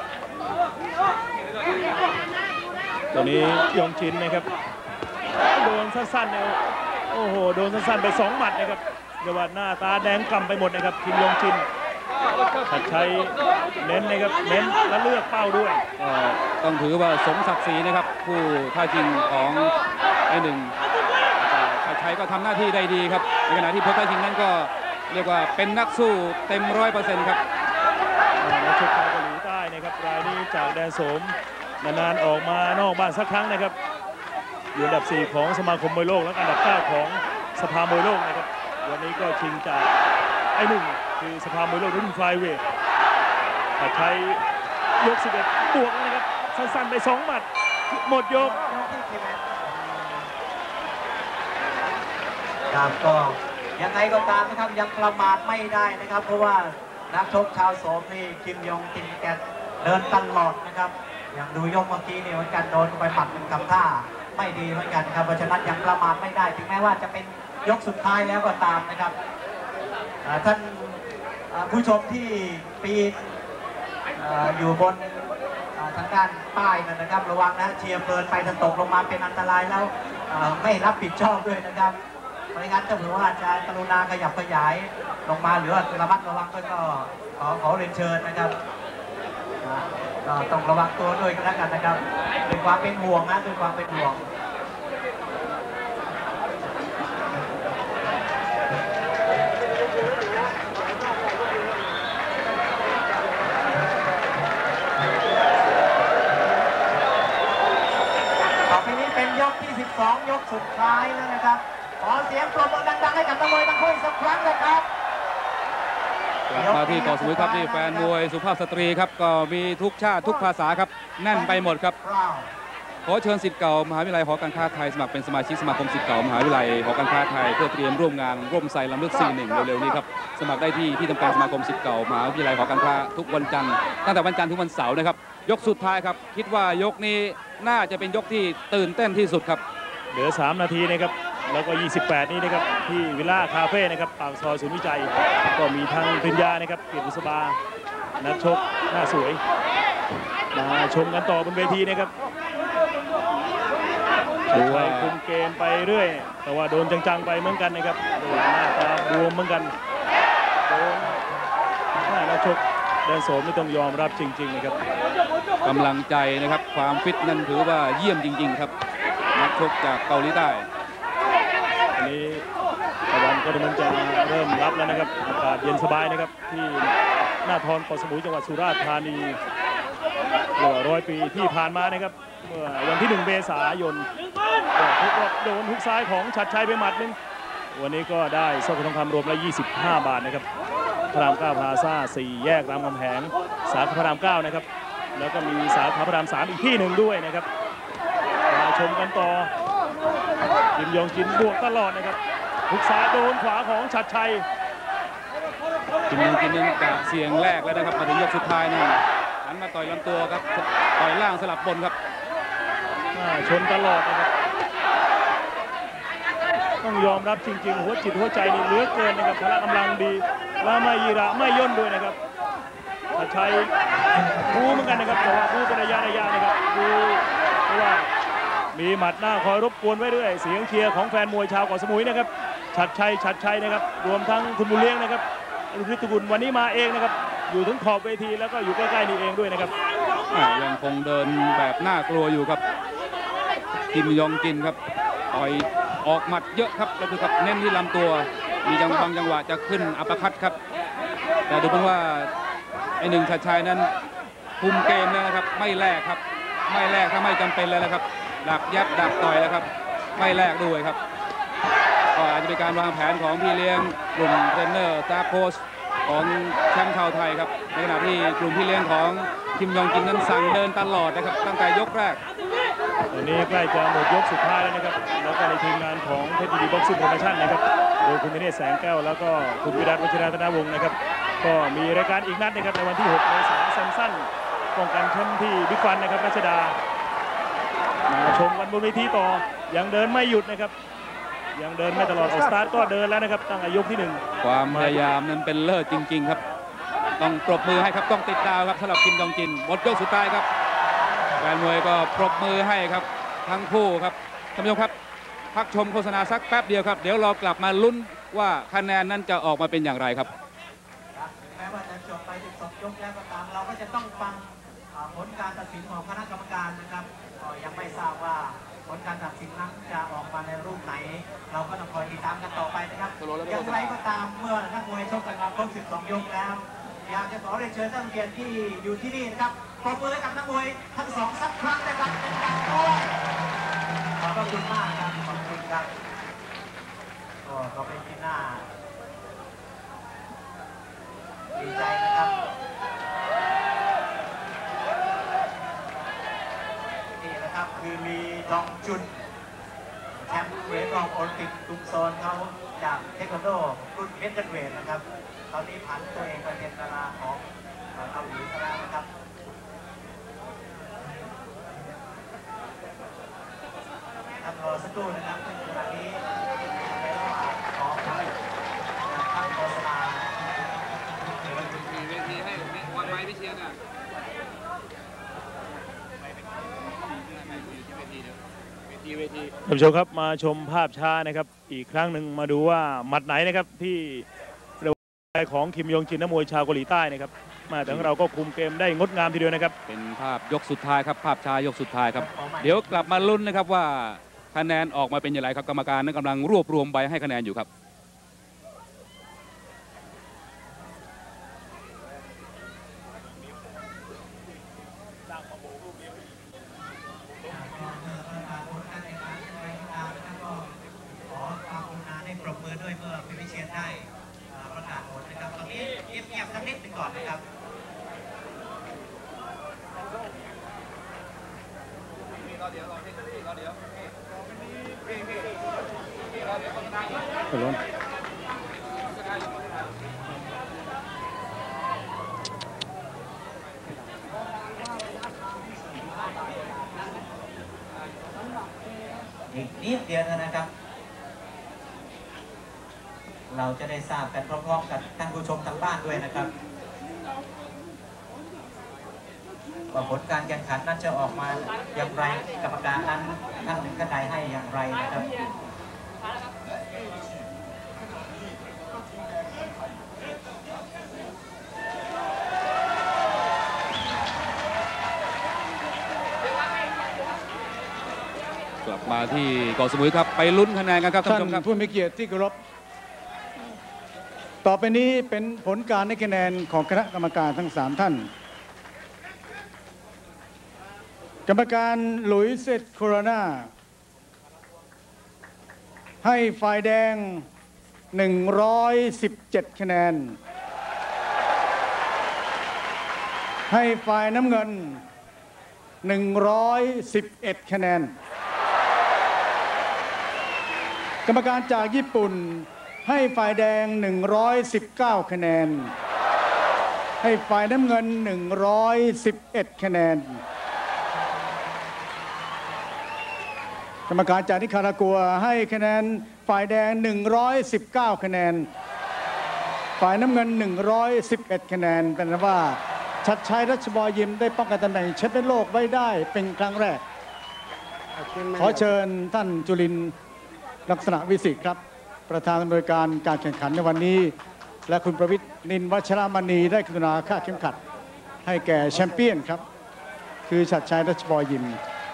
ตอนนี้ยองจินนะครับโดนสั้นๆเนี่ยโอ้โหโดนสั้นๆไป2 หมัดนะครับเรียกว่าหน้าตาแดงกล่ำไปหมดนะครับคิมยองจินชัดชัยเน้นนะครับเน้นและเลือกเป้าด้วย
ต้องถือว่าสมศักดิ์ศรีนะครับผู้ท้าชิงของไอ้หนึ่งชัดชัยก็ทำหน้าที่ได้ดีครับในขณะที่ผู้ท้าชิงนั้นก็เรียกว่าเป็นนักสู้เต็ม100%ครับ
นักชกชาวเกาหลีใต้นะครับรายนี้จากแดนโสมนานๆออกมานอกบ้านสักครั้งนะครับอยู่อันดับ 4 ของสมาคมมวยโลกและอันดับ 9 ของสภามวยโลกนะครับวันนี้ก็ชิงจากไอ้หนึ่งคือสภามวยโลกรุ่นไฟเวทใช้ยก 11 บวกนะครับสั้นๆไป2 หมัดหมดยก
ครับก็ยังไงก็ตามนะครับยังประมาทไม่ได้นะครับเพราะว่านักชกชาวโสมนี่คิมยงจินแกเดินตลอดนะครับอย่างดูยกเมื่อกี้เนี่ยเหมือนกันโดนไปปัดหนึ่งกับท่าไม่ดีเหมือนกันครับเพราะฉะนั้นยังประมาทไม่ได้ถึงแม้ว่าจะเป็นยกสุดท้ายแล้วก็ตามนะครับท่านผู้ชมที่ปีนอยู่บนทางด้านป้ายนะครับระวังนะเชียร์เพลินไปจะตกลงมาเป็นอันตรายแล้วไม่รับผิดชอบด้วยนะครับไม่งั้นจะถือว่าจะกรุณาขยับขยายลงมาหรือว่าระมัดระวังก็ขอเรียนเชิญนะครับก็ต้องระวังตัวด้วยกันแล้วกันนะครับด้วยความเป็นห่วงนะด้วยความเป็นห่วงต่อไปนี้เป็นยกที่ 12 ยกสุดท้ายแล้วนะครับขอเสียงปรบมือดังๆให้กับนักมวยทั้งคู่สักครั้งนะครับ
กลับมาที่เกาะสมุยครับที่แฟนมวยสุภาพสตรีครับก็มีทุกชาติทุกภาษาครับแน่นไปหมดครับขอเชิญศิษย์เก่ามหาวิทยาลัยหอการค้าไทยสมัครเป็นสมาชิกสมาคมศิษย์เก่ามหาวิทยาลัยหอการค้าไทยเพื่อเตรียมร่วมงานร่วมใส่ลำลึก41เร็วๆนี้ครับสมัครได้ที่ทำการสมาคมศิษย์เก่ามหาวิทยาลัยหอการค้าทุกวันจันทร์ตั้งแต่วันจันทร์ถึงวันเสาร์นะครับยกสุดท้ายครับคิดว่ายกนี้น่าจะเป็นยกที่ตื่นเต้นที่สุดครับ
เหลือ3 นาทีนะครับแล้วก็ 28 นี้นะครับที่วิลล่าคาเฟ่นะครับปากซอยศูนย์วิจัยก็มีทางปริญญานะครับเกียรติบุษบานักชกหน้าสวยมาชมกันต่อบนเวทีนะครับชัดชัยคุมเกมไปเรื่อยแต่ว่าโดนจังๆไปเหมือนกันนะครับโดนหน้าตาบวมเหมือนกันโดนนักชกแดนโสมไม่ต้องยอมรับจริงๆนะครับ
กำลังใจนะครับความฟิตนั้นถือว่าเยี่ยมจริงๆครับนักชกจากเกาหลีใต้
อันนี้ตะวันก็มันจะเริ่มรับแล้วนะครับอากาศเย็นสบายนะครับที่หน้าทอนเกาะสมุยจังหวัดสุราษฎร์ธานี100 ปีที่ผ่านมานะครับเมื่อวันที่1 เมษายนก็โดนฮุกซ้ายของชัดชัยไปหมัดนึงวันนี้ก็ได้สร้อยคอทองคำรวมละ25 บาทนะครับพระราม 9 พลาซ่า 4 แยกรามคำแหงสาขาพระราม 9 นะครับแล้วก็มีสาขาพระราม 3 อีกที่หนึ่งด้วยนะครับมาชมกันต่อคิมยองจินบวกตลอดนะครับฮุกซ้ายโดนขวาของชัดชัย
คิมยองจินนั้นจากเสียงแรกแล้วนะครับมาถึงยกสุดท้ายนี่หันมาต่อยลำตัวครับต่อยล่างสลับบนครับ
ชนตลอดนะครับต้องยอมรับจริงๆหัวจิตหัวใจนี่เหลือเกินนะครับพละกำลังดีและไม่ยีระไม่ย่นด้วยนะครับชัดชัยบูเหมือนกันนะครับแต่ว่าบูเป็นระยะนะครับบูเพราะว่ามีหมัดหน้าคอยรบกวนไว้ด้วยเสียงเชียร์ของแฟนมวยชาวเกาะสมุยนะครับชัดชัยนะครับรวมทั้งคุณบุญเลี้ยงนะครับฤทธิ์กุลวันนี้มาเองนะครับอยู่ถึงขอบเวทีแล้วก็อยู่ใกล้ๆนี่เองด้วยนะครับ
ยังคงเดินแบบน่ากลัวอยู่ครับคิมยองจินครับต่อยออกหมัดเยอะครับแล้วคือครับเน้นที่ลำตัวมีบางจังหวะจะขึ้นอัปเปอร์คัตครับแต่ดูเหมือนว่าไอ้หนึ่งชัดชัยนั้นคุมเกมแล้วนะครับไม่แลกครับไม่แลกถ้าไม่จำเป็นแล้วนะครับดักยับดักต่อยแล้วครับไม่แลกด้วยครับก็อาจจะเป็นการวางแผนของพี่เลี้ยงกลุ่มเทรนเนอร์สตาฟโค้ชของแชมป์ชาวไทยครับในขณะที่กลุ่มพี่เลี้ยงของคิมยองจินนั้นสั่งเดินตลอดนะครับตั้งแต่ยกแรก
ตอนนี้ใกล้จะหมดยกสุดท้ายแล้วนะครับแล้วก็ในทีมงานของเพชรดีบ็อกซิ่งโปรโมชั่นนะครับโดยคุณธเนศแสงแก้วแล้วก็คุณวิรัตวัชรรัตนวงศ์นะครับก็มีรายการอีกนัดนะครับในวันที่6 เมษายนสั้นๆป้องกันแชมป์ที่บิ๊กฟันนะครับรัชดามาชมกันบนเวทีต่อยังเดินไม่หยุดนะครับยังเดินไม่ตลอดออกสตาร์ทก็เดินแล้วนะครับตั้งแต่ยกที่1
ความพยายามนั้นเป็นเลิศจริงๆครับต้องปรบมือให้ครับต้องติดดาวครับสำหรับคิมยองจินหมดยกสุดท้ายครับแฟนมวยก็ปรบมือให้ครับทั้งคู่ครับท่านผู้ชมครับพักชมโฆษณาสักแป๊บเดียวครับเดี๋ยวเรากลับมาลุ้นว่าคะแนนนั้นจะออกมาเป็นอย่างไรครับ
แม้ว่าจะจบไป12 ยกแล้วก็ตามเราก็จะต้องฟังผลการตัดสินของคณะกรรมการนะครับยังไม่ทราบว่าผลการตัดสินนั้นจะออกมาในรูปไหนเราก็ต้องคอยติดตามกันต่อไปนะครับอย่างไรก็ตามเมื่อนักมวยชกกันมาครบ12 ยกแล้วอยากจะขอเรียนเชิญท่านเกียรติที่อยู่ที่นี่นะครับขอบคุณกับนักมวยทั้งสองสักครั้งในการเป็นการด้วยขอบคุณมากครับขอบคุณครับก็เป็นที่น่าดีใจนะครับนี่นะครับคือลีดองจุนแชมป์เวทรองโอลิมปิกกรุงโซนเขาจากเทควันโดรุ่นเมเจอร์เวทนะครับตอนนี้ผันตัวเองไปเป็นดาราของเกาหลีซะแล้วนะครับรอสักครู่นะครับซึ่งขณะนี้ในระหว่างของทางโฆษณา
มีเวทีให้วันไม้พิเชียนอ่ะเวที
ท่านผู้ชมครับมาชมภาพช้านะครับอีกครั้งหนึ่งมาดูว่าหมัดไหนนะครับที่ของคิมยงจินนักมวยชาวเกาหลีใต้นะครับมาแต่ของเราก็คุมเกมได้งดงามทีเดียวนะครับ
เป็นภาพยกสุดท้ายครับภาพช้ายกสุดท้ายครับเดี๋ยวกลับมาลุ้นนะครับว่าคะแนนออกมาเป็นอย่างไรครับกรรมการนั้นกำลังรวบรวมใบให้คะแนนอยู่ครับ
ขอความกรุณาให้ปรบมือด้วยเมื่อพี่วิเชียรได้ประกาศผลนะครับตอนนี้เงียบๆสักนิดหนึ่งก่อนนะครับอีกนิดเดียวนะครับเราจะได้ทราบกันพร้อมๆกับท่านผู้ชมทางบ้านด้วยนะครับว่าผลการแข่งขันนั้นจะออกมาอย่างไรกรรมการนั้นท่านหนึ่งท่านใดให้อย่างไรนะครับ
กลับมาที่เกาะสมุยครับไปลุ้นคะแนนกันครับท่านผู้ชมครับ
ผู้มีเกียรติที่เคารพต่อไปนี้เป็นผลการให้คะแนนของคณะกรรมการทั้ง3ท่านกรรมการหลุยส์เซตโคโรนาให้ฝ่ายแดง117คะแนนให้ฝ่ายน้ำเงิน111คะแนนกรรมการจากญี่ปุ่นให้ฝ่ายแดง119คะแนนให้ฝ่ายน้ำเงิน111คะแนนกรรมการจากนิคารากัวให้คะแนนฝ่ายแดง119คะแนนฝ่ายน้ำเงิน111คะแนนเป็นว่าชัดชัยรัชบอยยิมได้ป้องกันตำแหน่งแชมป์โลกไว้ได้เป็นครั้งแรกขอเชิญท่านจุลินทร์ลักษณะวิสิทธิ์ครับประธานอำนวยการการแข่งขันในวันนี้และคุณประวิตรนินวัชรมณีได้กรุณาค่าเข็มขัดให้แก่แชมเปี้ยนครับคือชัดชัยรัชบอยยิม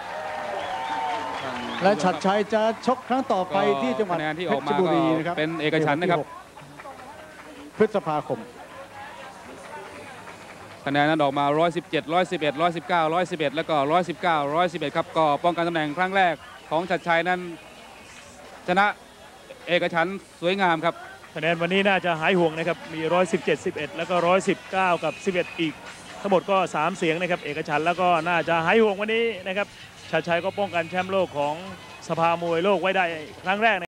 และชัดชัยจะชกครั้งต่อไปที่จังหวัดเพชรบุรีนะครับ
เป็นเอกฉันท์นะครับ
พฤษภาคม
คะแนนนั้นออกมา117 111 119 111แล้วก็119 111ครับก็ป้องกันตำแหน่งครั้งแรกของชัดชัยนั้นชนะเอกฉันท์สวยงามครับ
คะแนนวันนี้น่าจะหายห่วงนะครับมี117 11แล้วก็119กับ11อีกทั้งหมดก็3เสียงนะครับเอกฉันท์แล้วก็น่าจะหายห่วงวันนี้นะครับชัดชัยก็ป้องกันแชมป์โลกของสภามวยโลกไว้ได้ครั้งแรก